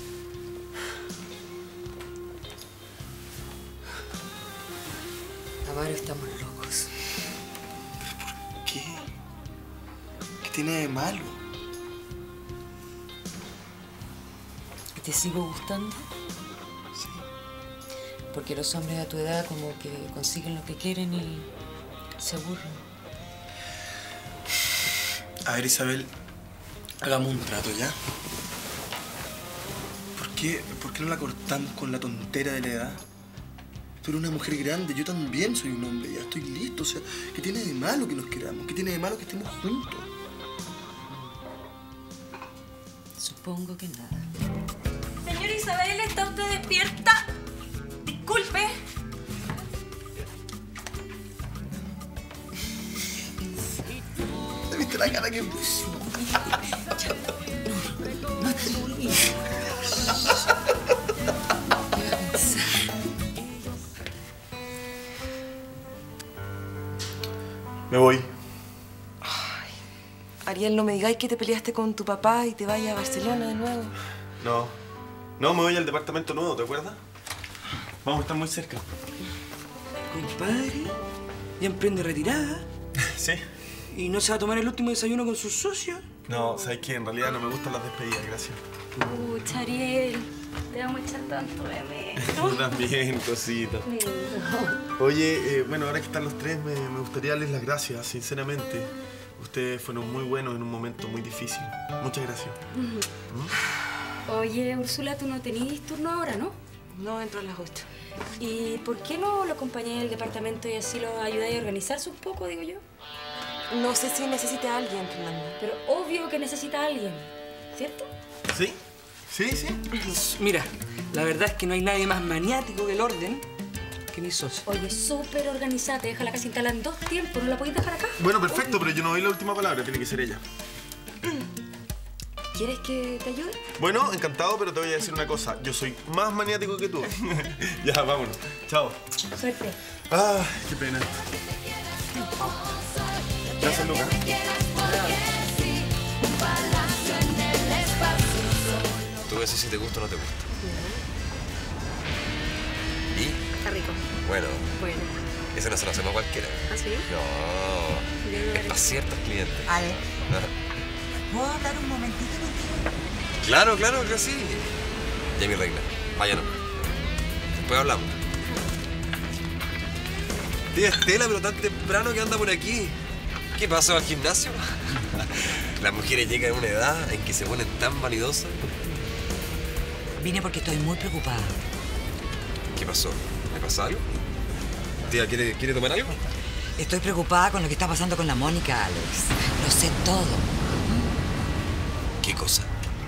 Amaro, estamos locos. ¿Qué? ¿Qué tiene de malo? ¿Te sigo gustando? Sí. Porque los hombres a tu edad como que consiguen lo que quieren y se aburren. A ver, Isabel, hagamos un trato, ¿ya? ¿Por qué, ¿Por qué no la cortamos con la tontera de la edad? Tú eres una mujer grande, yo también soy un hombre, ya estoy listo. O sea, ¿qué tiene de malo que nos queramos? ¿Qué tiene de malo que estemos juntos? Supongo que nada. Señora Isabel, ¿está usted despierta? Disculpe. ¿Te viste la cara que puso? No te rías. Me voy. Ariel, no me digáis que te peleaste con tu papá y te vayas a Barcelona de nuevo. No. No, me voy al departamento nuevo, ¿te acuerdas? Vamos a estar muy cerca. Compadre, ya emprende retirada. Sí. ¿Y no se va a tomar el último desayuno con sus socios? No, ¿sabes qué? En realidad no me gustan las despedidas, gracias. Pucha, Ariel, te vamos a echar tanto de menos. Tú también, cosita. Oye, eh, bueno, ahora que están los tres, me, me gustaría darles las gracias, sinceramente. Ustedes fueron muy buenos en un momento muy difícil. Muchas gracias. ¿Mm? Oye, Úrsula, tú no tenís turno ahora, ¿no? No, entro a las ocho. ¿Y por qué no lo acompañáis al departamento y así lo ayudáis a organizarse un poco, digo yo? No sé si necesita a alguien, Fernanda. Pero obvio que necesita a alguien, ¿cierto? ¿Sí? Sí, sí. Mira, la verdad es que no hay nadie más maniático del orden que mi socio. Oye, súper organizada, te deja la casa instalada en dos tiempos, ¿no la podéis dejar acá? Bueno, perfecto, pero yo no doy la última palabra, tiene que ser ella. ¿Quieres que te ayude? Bueno, encantado, pero te voy a decir una cosa. Yo soy más maniático que tú. Ya, vámonos. Chao. Suerte. Ah, qué pena. Gracias, Lucas. Tú ves si te gusta o no te gusta. ¿Y? Está rico. Bueno, Bueno. esa no se lo hacemos a cualquiera. ¿Ah, sí? No, es para ciertos clientes. Ale, Ajá. ¿puedo hablar un momentito contigo? Claro, claro que sí. Ya, mi reina, váyanos. Después hablamos. Tía Estela, pero tan temprano que anda por aquí. ¿Qué pasa al gimnasio? Las mujeres llegan a una edad en que se ponen tan vanidosas. Vine porque estoy muy preocupada. ¿Qué pasó? ¿Me pasa algo? Tía, ¿quiere, ¿quiere tomar algo? Estoy preocupada con lo que está pasando con la Mónica, Alex. Lo sé todo. ¿Qué cosa?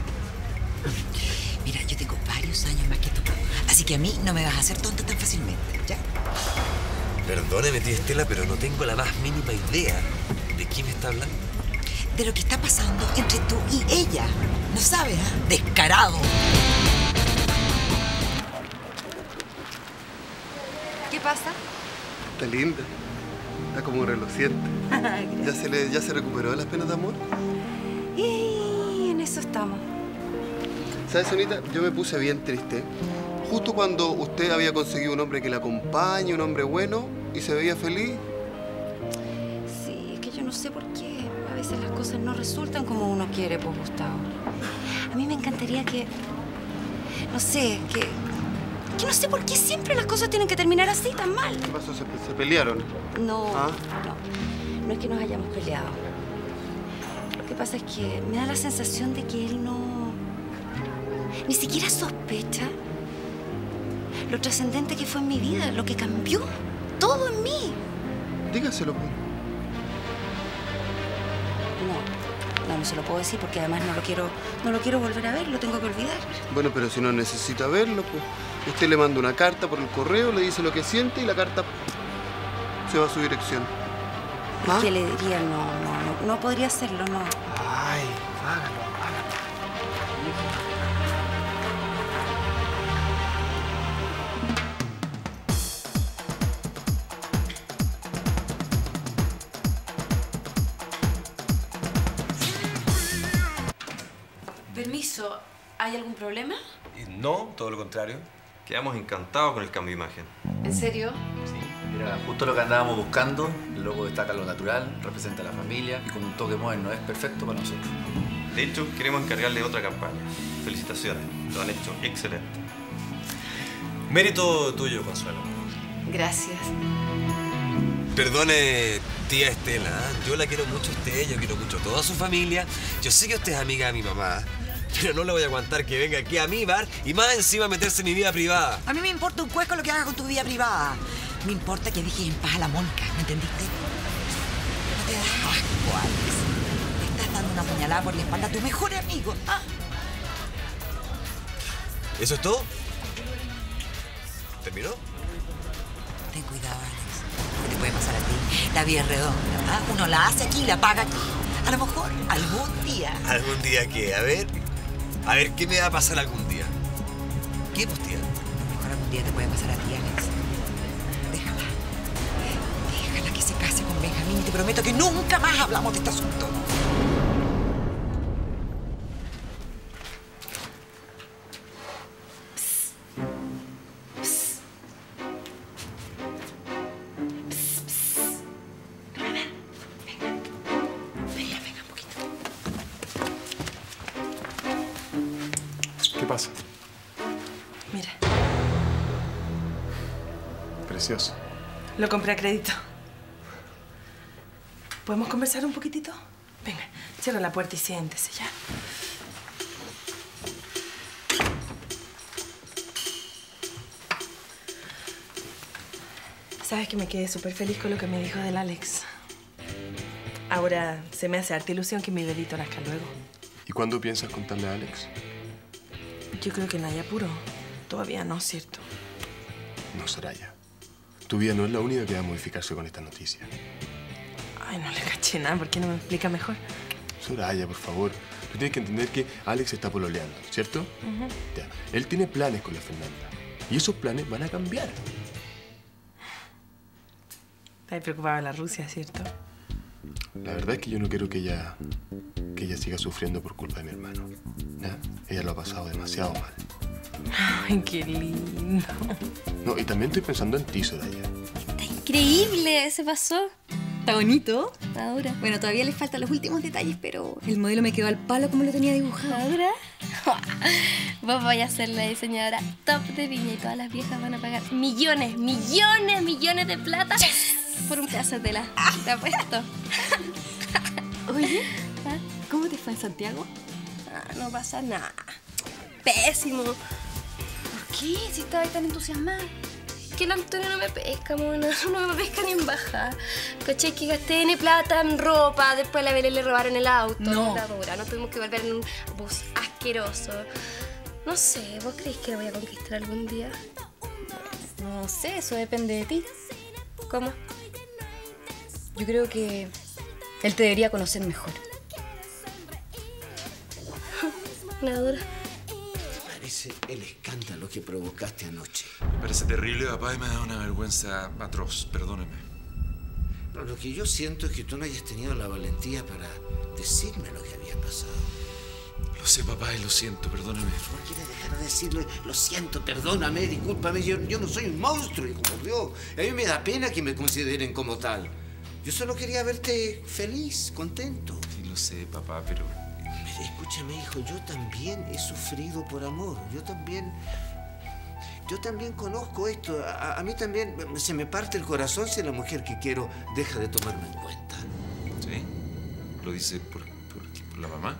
Mira, yo tengo varios años más que tú. Así que a mí no me vas a hacer tonta tan fácilmente, ¿ya? Perdóneme, tía Estela, pero no tengo la más mínima idea de quién me está hablando. De lo que está pasando entre tú y ella. ¿No sabes, ah? Descarado. ¿Qué pasa? Está linda. Está como reluciente. ¿Ya se, le, ¿Ya se recuperó de las penas de amor? Y en eso estamos. ¿Sabes, Sonita? Yo me puse bien triste. Justo cuando usted había conseguido un hombre que la acompañe, un hombre bueno, y se veía feliz. Sí, es que yo no sé por qué. A veces las cosas no resultan como uno quiere, pues, Gustavo. A mí me encantaría que... No sé, que... Que no sé por qué siempre las cosas tienen que terminar así, tan mal. ¿Qué pasó? ¿Se, se pelearon? No, ¿Ah? no. No es que nos hayamos peleado. Lo que pasa es que me da la sensación de que él no... Ni siquiera sospecha lo trascendente que fue en mi vida, lo que cambió todo en mí. Dígaselo, pues. No, no, no se lo puedo decir porque además no lo quiero, no lo quiero volver a ver, lo tengo que olvidar. Bueno, pero si no necesita verlo, pues. Usted le manda una carta por el correo, le dice lo que siente y la carta se va a su dirección. ¿Ah? ¿Qué le diría? No, no, no, no podría hacerlo, no. Ay, hágalo, hágalo. Permiso, ¿hay algún problema? No, todo lo contrario. Quedamos encantados con el cambio de imagen. ¿En serio? Sí, era justo lo que andábamos buscando. El logo destaca lo natural, representa a la familia y con un toque moderno es perfecto para nosotros. De hecho, queremos encargarle otra campaña. Felicitaciones, lo han hecho excelente. Mérito tuyo, Consuelo. Gracias. Perdone, tía Estela, ¿eh? Yo la quiero mucho a usted, yo quiero mucho a toda su familia. Yo sé que usted es amiga de mi mamá, pero no le voy a aguantar que venga aquí a mi bar y más encima meterse en mi vida privada. A mí me importa un cuesco lo que hagas con tu vida privada. Me importa que dejes en paz a la Mónica, ¿me entendiste? No te das asco, Alex. Le estás dando una puñalada por la espalda a tu mejor amigo. ¿Ah? ¿Eso es todo? ¿Terminó? Ten cuidado, Alex. ¿Qué te puede pasar a ti? La vida es redonda, ¿ah? Uno la hace aquí y la paga aquí. A lo mejor algún día. ¿Algún día qué? A ver. A ver, ¿qué me va a pasar algún día? ¿Qué, pues, tía? A lo mejor algún día te puede pasar a ti, Alex. Déjala. Déjala que se case con Benjamín y te prometo que nunca más hablamos de este asunto. ¿Qué pasa? Mira, Precioso. lo compré a crédito. ¿Podemos conversar un poquitito? Venga, cierra la puerta y siéntese ya. Sabes que me quedé súper feliz con lo que me dijo del Alex. Ahora se me hace harta ilusión que mi bebito nazca luego. ¿Y cuándo piensas contarle a Alex? Yo creo que no hay apuro. Todavía no, ¿cierto? No, Soraya. Tu vida no es la única que va a modificarse con esta noticia. Ay, no le caché nada. ¿Por qué no me explica mejor? Soraya, por favor. Tú tienes que entender que Alex está pololeando, ¿cierto? Ujú. Ya. Él tiene planes con la Fernanda. Y esos planes van a cambiar. Estás preocupada de la Rusia, ¿cierto? La verdad es que yo no quiero que ella, que ella siga sufriendo por culpa de mi hermano. ¿Ya? Ella lo ha pasado demasiado mal. Ay, qué lindo. No, y también estoy pensando en ti, Soraya. Increíble, se pasó. Está bonito. Ahora. Bueno, todavía le faltan los últimos detalles, pero el modelo me quedó al palo como lo tenía dibujado. ¿Ahora? Vos vais a ser la diseñadora top de Viña y todas las viejas van a pagar millones, millones, millones de plata por un pedazo de tela. Te apuesto. Oye, ¿cómo te fue en Santiago? Ah, no pasa nada. Pésimo. ¿Por qué? Si estaba tan entusiasmada. Que el Antonio no me pesca, mona. No me pesca ni en baja. ¿Cachai? Que gasté N plata en ropa. Después a la Belén le robaron el auto. No. La dura. Nos tuvimos que volver en un bus asqueroso. No sé, ¿vos creéis que lo voy a conquistar algún día? No sé, eso depende de ti. ¿Cómo? Yo creo que él te debería conocer mejor. Me adora. ¿Te parece el escándalo que provocaste anoche? Me parece terrible, papá, y me da una vergüenza atroz. Perdóneme. No, lo que yo siento es que tú no hayas tenido la valentía para decirme lo que había pasado. Lo sé, papá, y lo siento. Perdóneme. ¿Por qué quieres dejar de decirle lo siento, perdóname, discúlpame? Yo, yo no soy un monstruo, hijo por Dios. A mí me da pena que me consideren como tal. Yo solo quería verte feliz, contento. Sí, lo sé, papá, pero... Escúchame, hijo, yo también he sufrido por amor. Yo también... Yo también conozco esto. A, a mí también se me parte el corazón si la mujer que quiero deja de tomarme en cuenta. ¿Sí? ¿Lo dice por, por, por la mamá?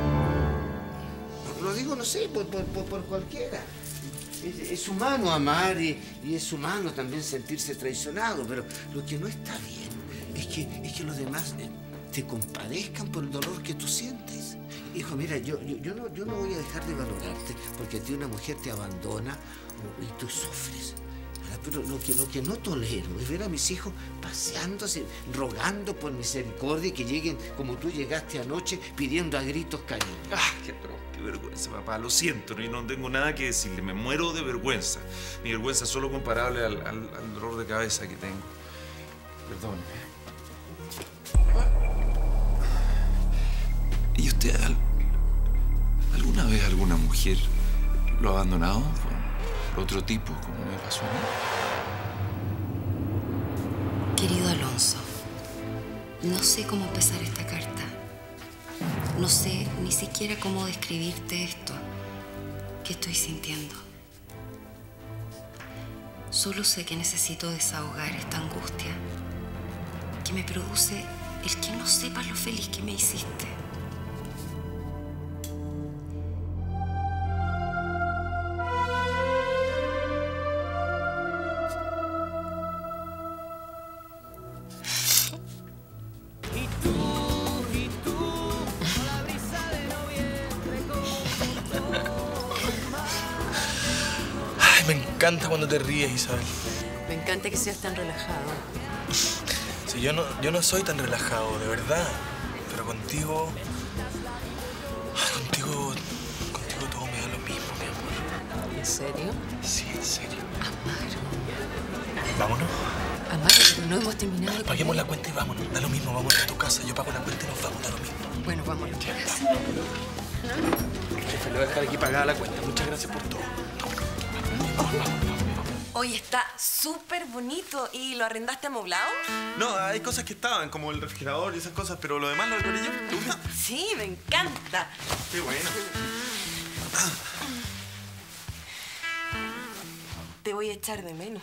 Lo digo, no sé, por, por, por, por cualquiera. Es, es humano amar y, y es humano también sentirse traicionado, pero lo que no está bien es que, es que los demás te compadezcan por el dolor que tú sientes. Hijo, mira, yo, yo, yo, no, yo no voy a dejar de valorarte porque a ti una mujer te abandona o, y tú sufres. Pero lo que, lo que no tolero es ver a mis hijos paseándose, rogando por misericordia y que lleguen como tú llegaste anoche pidiendo a gritos cariño. ¡Ah, qué atroz! ¡Qué vergüenza, papá! Lo siento, ¿no? Y no tengo nada que decirle. Me muero de vergüenza. Mi vergüenza es solo comparable al, al, al dolor de cabeza que tengo. Perdóneme. ¿Y usted al, alguna vez alguna mujer lo ha abandonado por otro tipo, como me pasó a mí? Querido Alonso, no sé cómo empezar esta carta. No sé ni siquiera cómo describirte esto que estoy sintiendo. Solo sé que necesito desahogar esta angustia que me produce el que no sepas lo feliz que me hiciste. Me encanta cuando te ríes, Isabel. Me encanta que seas tan relajado. Sí, yo no, yo no soy tan relajado, de verdad. Pero contigo... Contigo... Contigo todo me da lo mismo, mi amor. ¿En serio? Sí, en serio. Amaro. ¿Vámonos? Amaro, pero no hemos terminado. Paguemos la cuenta y vámonos. Da lo mismo, vámonos a tu casa. Yo pago la cuenta y nos vamos, da lo mismo. Bueno, vámonos. Jefe, le voy a dejar aquí pagada la cuenta. Muchas gracias por todo. Oye, está súper bonito. ¿Y lo arrendaste amoblado? No, hay cosas que estaban, como el refrigerador y esas cosas, pero lo demás lo decoré yo. ¿Te gusta? Sí, me encanta. Qué bueno. Te voy a echar de menos.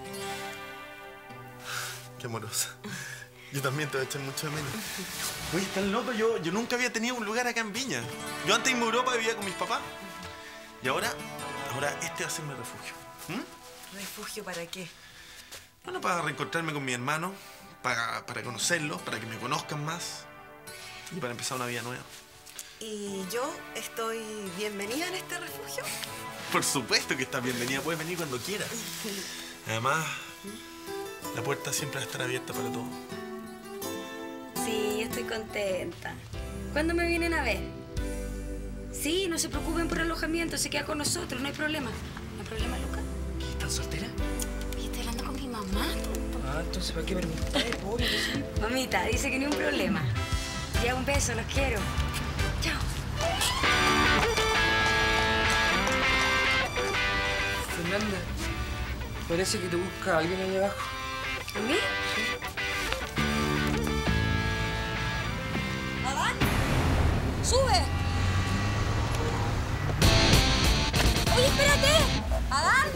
Qué amorosa. Yo también te voy a echar mucho de menos. Oye, estás loco. Yo, yo nunca había tenido un lugar acá en Viña. Yo antes en Europa vivía con mis papás. Y ahora, ahora este va a ser mi refugio. ¿Mm? ¿Refugio para qué? Bueno, para reencontrarme con mi hermano, para, para conocerlo, para que me conozcan más y para empezar una vida nueva. ¿Y yo estoy bienvenida en este refugio? Por supuesto que estás bienvenida. Puedes venir cuando quieras. Además, la puerta siempre va a estar abierta para todos. Sí, estoy contenta. ¿Cuándo me vienen a ver? Sí, no se preocupen por el alojamiento, se queda con nosotros, no hay problema. ¿No hay problema, Luca? ¿Estás soltera? Oye, estoy hablando con mi mamá. Ah, entonces ¿para qué preguntar? Obvio que sí. Mamita, dice que ni un problema. Ya, un beso, los quiero. Chao. Fernanda, parece que te busca alguien ahí abajo. ¿A mí? ¿Adán? ¡Sube! ¡Oye, espérate! ¡Adán!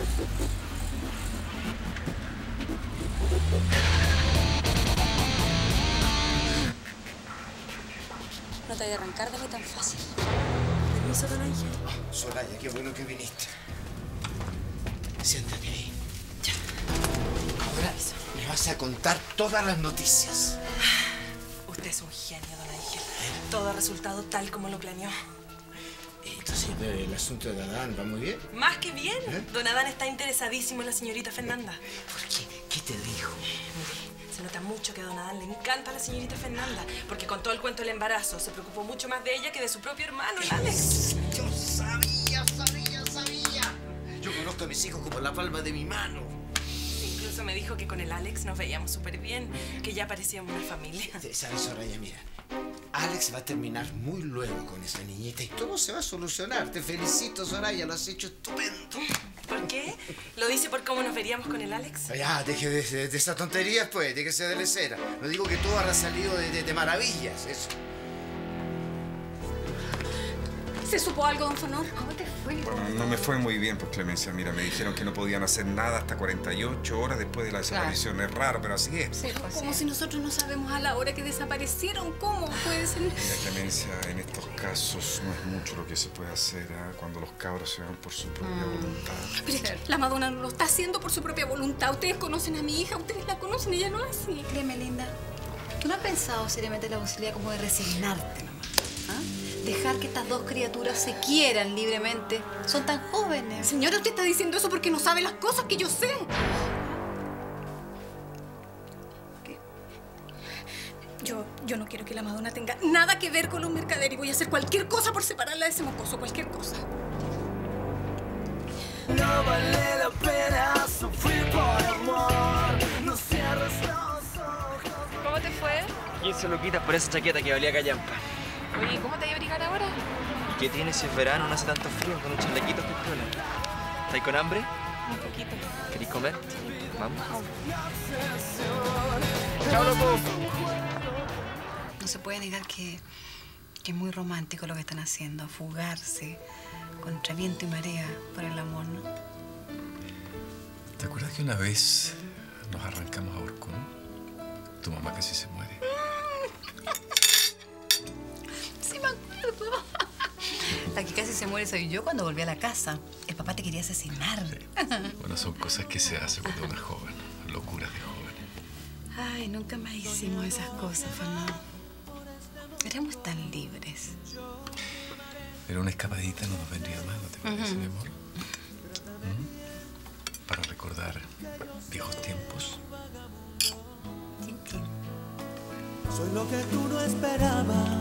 No te voy a arrancar de mí tan fácil. Permiso, don Ángel. Soraya, qué bueno que viniste. Siéntate ahí. Ya. Ahora me vas a contar todas las noticias. Usted es un genio, don Ángel. Todo ha resultado tal como lo planeó. Entonces, el asunto de Adán va muy bien. Más que bien. ¿Eh? Don Adán está interesadísimo en la señorita Fernanda. ¿Por qué? ¿Qué te dijo? Me Se nota mucho que a don Adán le encanta a la señorita Fernanda, porque con todo el cuento del embarazo se preocupó mucho más de ella que de su propio hermano, el Alex. Yo sabía, sabía, sabía. Yo conozco a mis hijos como la palma de mi mano. Incluso me dijo que con el Alex nos veíamos súper bien, que ya parecíamos una familia. ¿Sabes, Soraya? Mira, Alex va a terminar muy luego con esa niñita y todo se va a solucionar. Te felicito, Soraya, lo has hecho estupendo. ¿Por qué? ¿Lo dice por cómo nos veríamos con el Alex? Ya, deje de, de, de esas tonterías, pues, déjese de lecera. No digo que todo habrá salido de, de, de maravillas, eso. ¿Se supo algo, don Fonor? ¿Cómo te fue? Bueno, no me fue muy bien, pues, Clemencia. Mira, me dijeron que no podían hacer nada hasta cuarenta y ocho horas después de la desaparición. Claro. Es raro, pero así es. Sí, pues, como sí. Si nosotros no sabemos a la hora que desaparecieron. ¿Cómo puede ser? Mira, Clemencia, en estos casos no es mucho lo que se puede hacer, ¿eh? Cuando los cabros se van por su propia mm. voluntad. Pero es que la Madonna no lo está haciendo por su propia voluntad. Ustedes conocen a mi hija, ustedes la conocen, ella no es así. Créeme, linda, ¿tú no has pensado seriamente la posibilidad como de resignarte nomás? ¿Ah? Dejar que estas dos criaturas se quieran libremente. Son tan jóvenes. Señora, usted está diciendo eso porque no sabe las cosas que yo sé. ¿Qué? Yo, yo no quiero que la Madonna tenga nada que ver con los mercaderes y voy a hacer cualquier cosa por separarla de ese mocoso, cualquier cosa. No vale la pena sufrir por amor. No cierres los ojos. ¿Cómo te fue? quince loquitas por esa chaqueta que valía callampa. Oye, ¿cómo te voy a abrigar ahora? ¿Y qué tienes si es verano, no hace tanto frío, con un chalequito que piola? ¿Estáis con hambre? Un poquito. ¿Queréis comer? Vamos. Chao, loco. No se puede negar que, que es muy romántico lo que están haciendo, fugarse contra viento y marea por el amor, ¿no? ¿Te acuerdas que una vez nos arrancamos a Orcón? Tu mamá casi se muere. Sí, me acuerdo. La que casi se muere soy yo cuando volví a la casa. El papá te quería asesinar. Bueno, son cosas que se hacen cuando uno es joven. Locuras de joven. Ay, nunca más hicimos esas cosas, Fernando. Éramos tan libres. Pero una escapadita no nos vendría mal, ¿no te parece, uh-huh. mi amor? ¿Mm? Para recordar viejos tiempos. Sí, sí. Soy lo que tú no esperabas.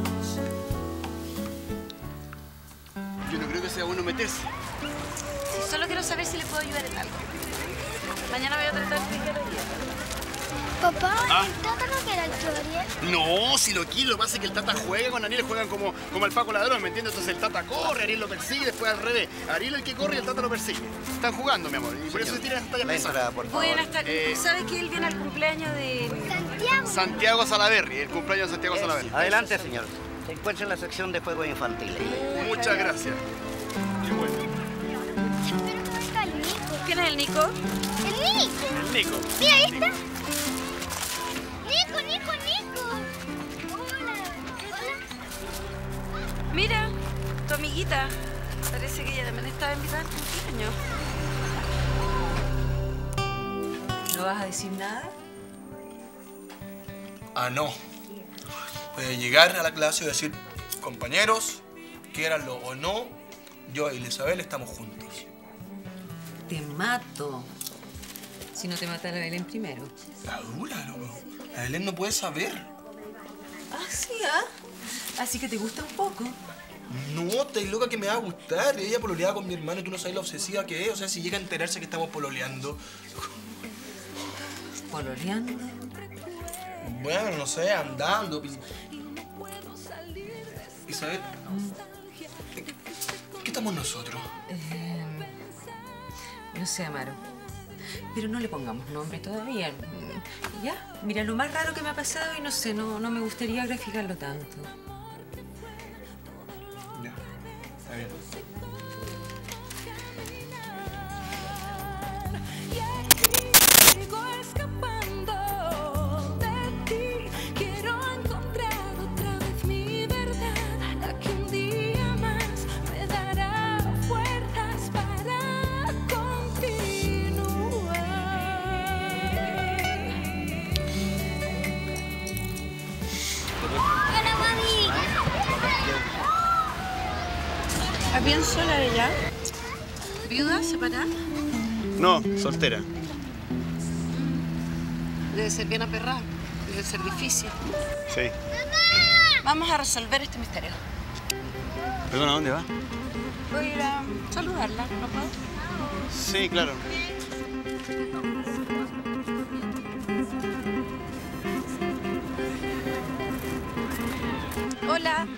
Yo no creo que sea bueno meterse. Sí, solo quiero saber si le puedo ayudar en algo. Mañana voy a tratar de querer. Papá, ¿Ah? ¿el Tata no quiere al Ariel? No, si lo quiero, lo que pasa es que el Tata juega con Ariel, juegan como, como el Paco Ladrón, ¿me entiendes? Entonces el Tata corre, Ariel lo persigue, después al revés. Ariel es el que corre y el Tata lo persigue. Están jugando, mi amor, y por eso se tiran hasta allá pesadas. Buenas tardes. ¿Sabes que él viene al cumpleaños de Santiago? Santiago Salaverry, el cumpleaños de Santiago Salaverry. Adelante, señor. Se encuentra en la sección de juegos infantiles. Muchas gracias. Qué bueno. Pero no está el Nico. ¿Quién es el Nico? El Nico. El Nico. Mira, ahí está. Nico, Nico, Nico. Hola. Hola. Mira, tu amiguita. Parece que ella también estaba invitada al cumpleaños. ¿No vas a decir nada? Ah, no. Voy a llegar a la clase y decir, compañeros, quieranlo o no, yo y Isabel estamos juntos. Te mato. Si no te matara Belén primero. La dura, loco. La Belén no puede saber. Ah, sí, ¿ah? Así que te gusta un poco. No, estás loca que me va a gustar. Ella pololeaba con mi hermano y tú no sabes lo obsesiva que es. O sea, si llega a enterarse que estamos pololeando. ¿Pololeando? Bueno, no sé, andando. Isabel, ¿qué estamos nosotros? Eh, no sé, Amaro. Pero no le pongamos nombre todavía. Ya, mira, lo más raro que me ha pasado y no sé, no, no me gustaría graficarlo tanto. Ya, está bien. ¿Estás bien sola ella? ¿Viuda? ¿Separada? No, soltera. Debe ser bien aperrado. Debe ser difícil. Sí. Vamos a resolver este misterio. Perdona, ¿a dónde va? Voy a ir a saludarla, ¿no puedo? Sí, claro. Hola.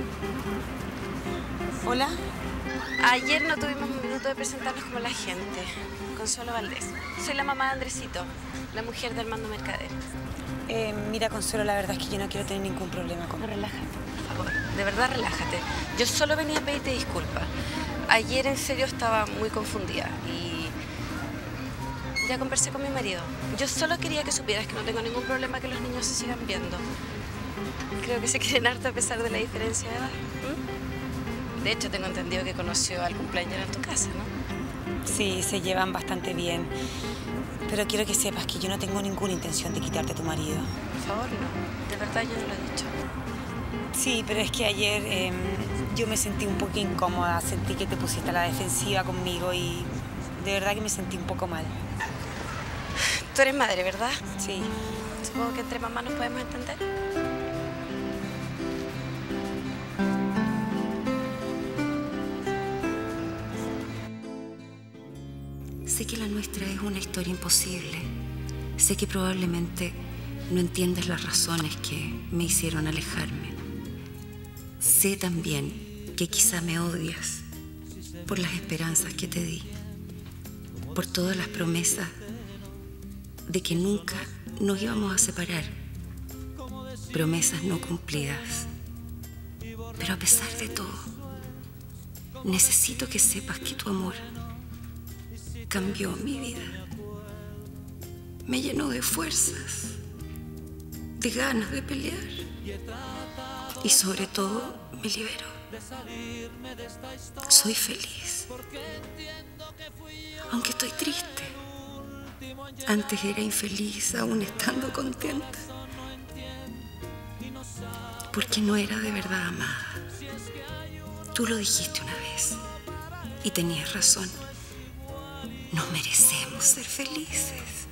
Hola. Ayer no tuvimos un minuto de presentarnos como la gente. Consuelo Valdés. Soy la mamá de Andresito, la mujer de Armando Mercader. Eh, mira, Consuelo, la verdad es que yo no quiero tener ningún problema con... No, relájate, por favor. De verdad, relájate. Yo solo venía a pedirte disculpas. Ayer, en serio, estaba muy confundida y... ya conversé con mi marido. Yo solo quería que supieras que no tengo ningún problema que los niños se sigan viendo. Creo que se quieren harto a pesar de la diferencia de edad. ¿Mm? De hecho, tengo entendido que conoció al cumpleañero en tu casa, ¿no? Sí, se llevan bastante bien. Pero quiero que sepas que yo no tengo ninguna intención de quitarte a tu marido. Por favor, no. De verdad, yo no lo he dicho. Sí, pero es que ayer eh, yo me sentí un poco incómoda. Sentí que te pusiste a la defensiva conmigo y de verdad que me sentí un poco mal. Tú eres madre, ¿verdad? Sí. Supongo que entre mamás nos podemos entender. Sé que la nuestra es una historia imposible. Sé que probablemente no entiendes las razones que me hicieron alejarme. Sé también que quizá me odias por las esperanzas que te di, por todas las promesas de que nunca nos íbamos a separar, promesas no cumplidas. Pero a pesar de todo, necesito que sepas que tu amor cambió mi vida. Me llenó de fuerzas, de ganas de pelear y sobre todo me liberó. Soy feliz, aunque estoy triste. Antes era infeliz aún estando contenta, porque no era de verdad amada. Tú lo dijiste una vez y tenías razón. No merecemos ser felices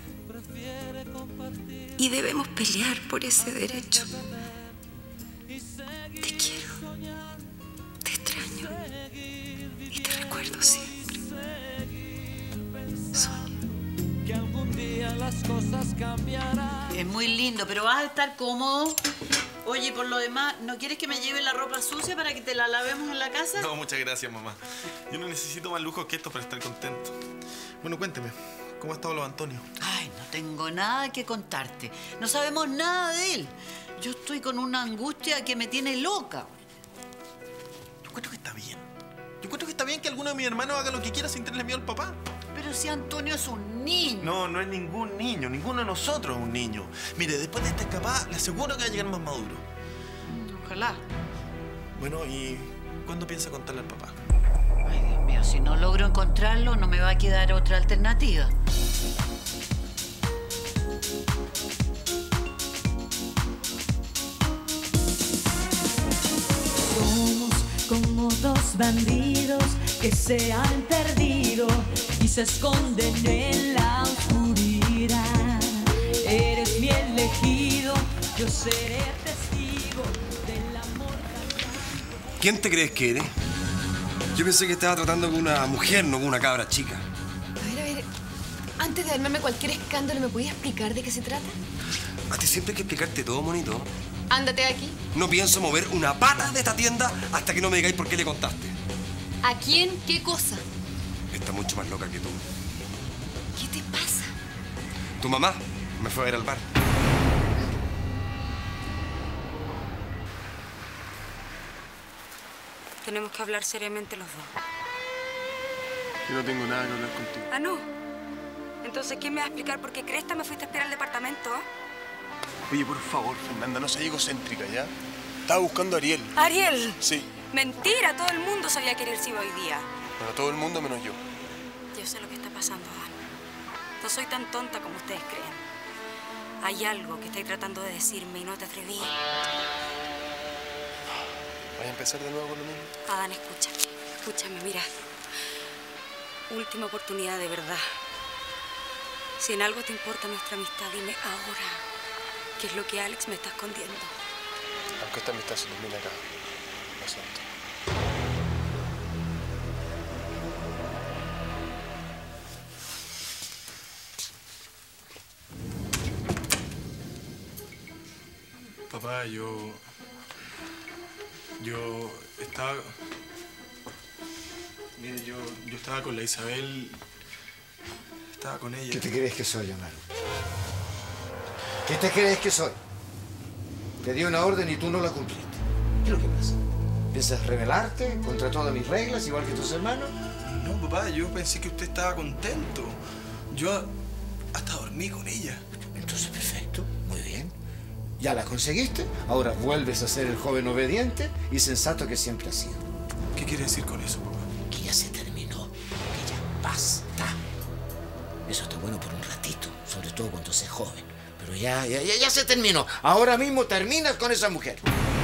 y debemos pelear por ese derecho. Te quiero, te extraño y te recuerdo siempre. Sonia. Que algún día las cosas cambiarán. Es muy lindo, pero vas a estar cómodo. Oye, por lo demás, ¿no quieres que me lleve la ropa sucia para que te la lavemos en la casa? No, muchas gracias, mamá. Yo no necesito más lujos que esto para estar contento. Bueno, cuénteme, ¿cómo ha estado los Antonio? Ay, no tengo nada que contarte. No sabemos nada de él. Yo estoy con una angustia que me tiene loca. Yo encuentro que está bien. Yo encuentro que está bien que alguno de mis hermanos haga lo que quiera sin tenerle miedo al papá. Pero si Antonio es un niño. No, no es ningún niño. Ninguno de nosotros es un niño. Mire, después de esta escapada, le aseguro que va a llegar más maduro. Ojalá. Bueno, ¿y cuándo piensa contarle al papá? Ay, Dios mío, si no logro encontrarlo, no me va a quedar otra alternativa. Somos como dos bandidos que se han perdido y se esconden en la oscuridad. Eres mi elegido, yo seré testigo del amor. ¿Quién te crees que eres? Yo pensé que estaba tratando con una mujer, no con una cabra chica. A ver, a ver. Antes de armarme cualquier escándalo, ¿me podías explicar de qué se trata? A ti siempre hay que explicarte todo, monito. Ándate de aquí. No pienso mover una pata de esta tienda hasta que no me digáis por qué le contaste. ¿A quién? ¿Qué cosa? Está mucho más loca que tú. ¿Qué te pasa? Tu mamá me fue a ver al bar. Tenemos que hablar seriamente los dos. Yo no tengo nada que hablar contigo. Ah, ¿no? Entonces, ¿quién me va a explicar por qué Cresta me fuiste a esperar al departamento? Oye, por favor, Fernanda, no seas egocéntrica, ¿ya? Estaba buscando a Ariel. ¡Ariel! Sí. Mentira, todo el mundo sabía que Ariel se iba hoy día. Bueno, todo el mundo menos yo. Yo sé lo que está pasando, Dan. No soy tan tonta como ustedes creen. Hay algo que estáis tratando de decirme y no te atreví. ¿Vas a empezar de nuevo con lo mismo? Adán, escúchame. Escúchame, mira. Última oportunidad de verdad. Si en algo te importa nuestra amistad, dime ahora qué es lo que Alex me está escondiendo. Aunque esta amistad se termine acá. Lo siento. Papá, yo... Yo estaba... Mire, yo, yo estaba con la Isabel... Estaba con ella. ¿Qué te crees que soy, Amaro? ¿Qué te crees que soy? Te di una orden y tú no la cumpliste. ¿Qué es lo que pasa? ¿Piensas rebelarte contra todas mis reglas, igual que tus hermanos? No, papá, yo pensé que usted estaba contento. Yo hasta dormí con ella. Entonces, perfecto. Muy bien. Ya la conseguiste. Ahora vuelves a ser el joven obediente y sensato que siempre has sido. ¿Qué quiere decir con eso, papá? Que ya se terminó. Que ya basta. Eso está bueno por un ratito, sobre todo cuando seas joven. Pero ya, ya, ya, ya se terminó. Ahora mismo terminas con esa mujer.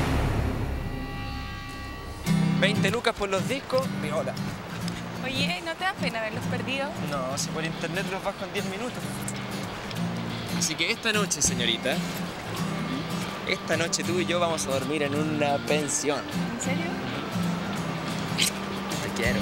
veinte lucas por los discos, viola. Oye, ¿no te da pena haberlos perdido? No, si por internet los bajo en diez minutos. Así que esta noche, señorita, esta noche tú y yo vamos a dormir en una pensión. ¿En serio? Te quiero.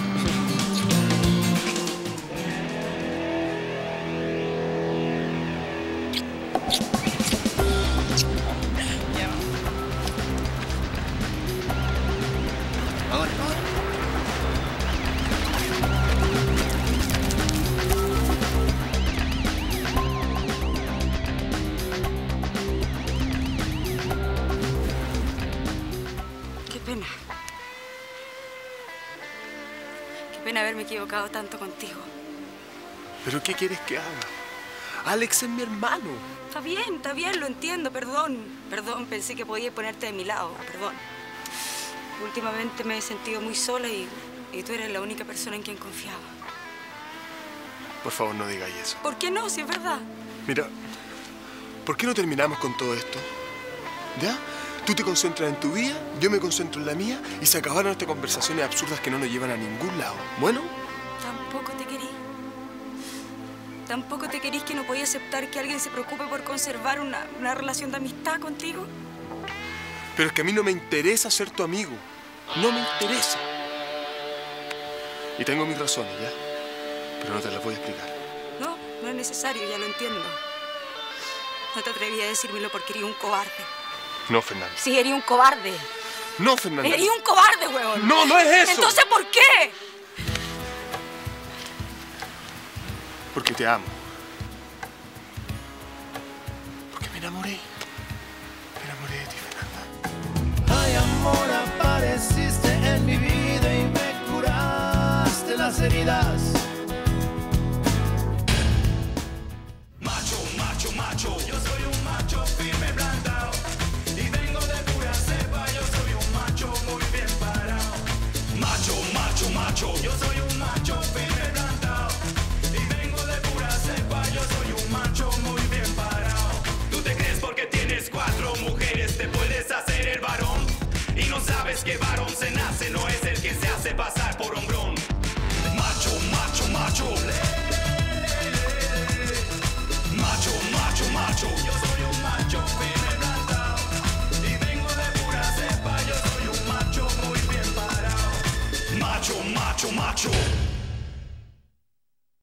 Qué pena. Qué pena haberme equivocado tanto contigo. ¿Pero qué quieres que haga? Alex es mi hermano. Está bien, está bien, lo entiendo, perdón. Perdón, pensé que podía ponerte de mi lado, perdón. Últimamente me he sentido muy sola y, y tú eres la única persona en quien confiaba. Por favor, no digáis eso. ¿Por qué no, si es verdad? Mira, ¿por qué no terminamos con todo esto? ¿Ya? Tú te concentras en tu vida, yo me concentro en la mía y se acabaron estas conversaciones absurdas que no nos llevan a ningún lado. ¿Bueno? Tampoco te querí. ¿Tampoco te querís que no podía aceptar que alguien se preocupe por conservar una, una relación de amistad contigo? Pero es que a mí no me interesa ser tu amigo. No me interesa. Y tengo mis razones, ¿ya? Pero no te las voy a explicar. No, no es necesario, ya lo entiendo. No te atreví a decírmelo porque eres un cobarde. No, Fernanda. Sí, eres un cobarde. No, Fernanda. Eres un cobarde, huevón. No, no es eso. Entonces, ¿por qué? Porque te amo. Porque me enamoré. Me enamoré de ti, Fernanda. Ay, amor, apareciste en mi vida y me curaste las heridas. Macho, macho, macho, yo soy un macho firme, blandao. Y vengo de pura cepa, yo soy un macho muy bien parado. Macho, macho, macho, yo soy un macho firme, blandao. Y vengo de pura cepa, yo soy un macho muy bien parado. Tú te crees porque tienes cuatro mujeres, te puedes hacer el varón. Y no sabes que varón se nace, no es el que se hace pasar por hombrón. Macho, macho, macho. Macho, macho, macho. Yo soy un macho firme, blandao. Y vengo de pura cepa, yo soy un macho muy bien parado. Macho, macho, macho.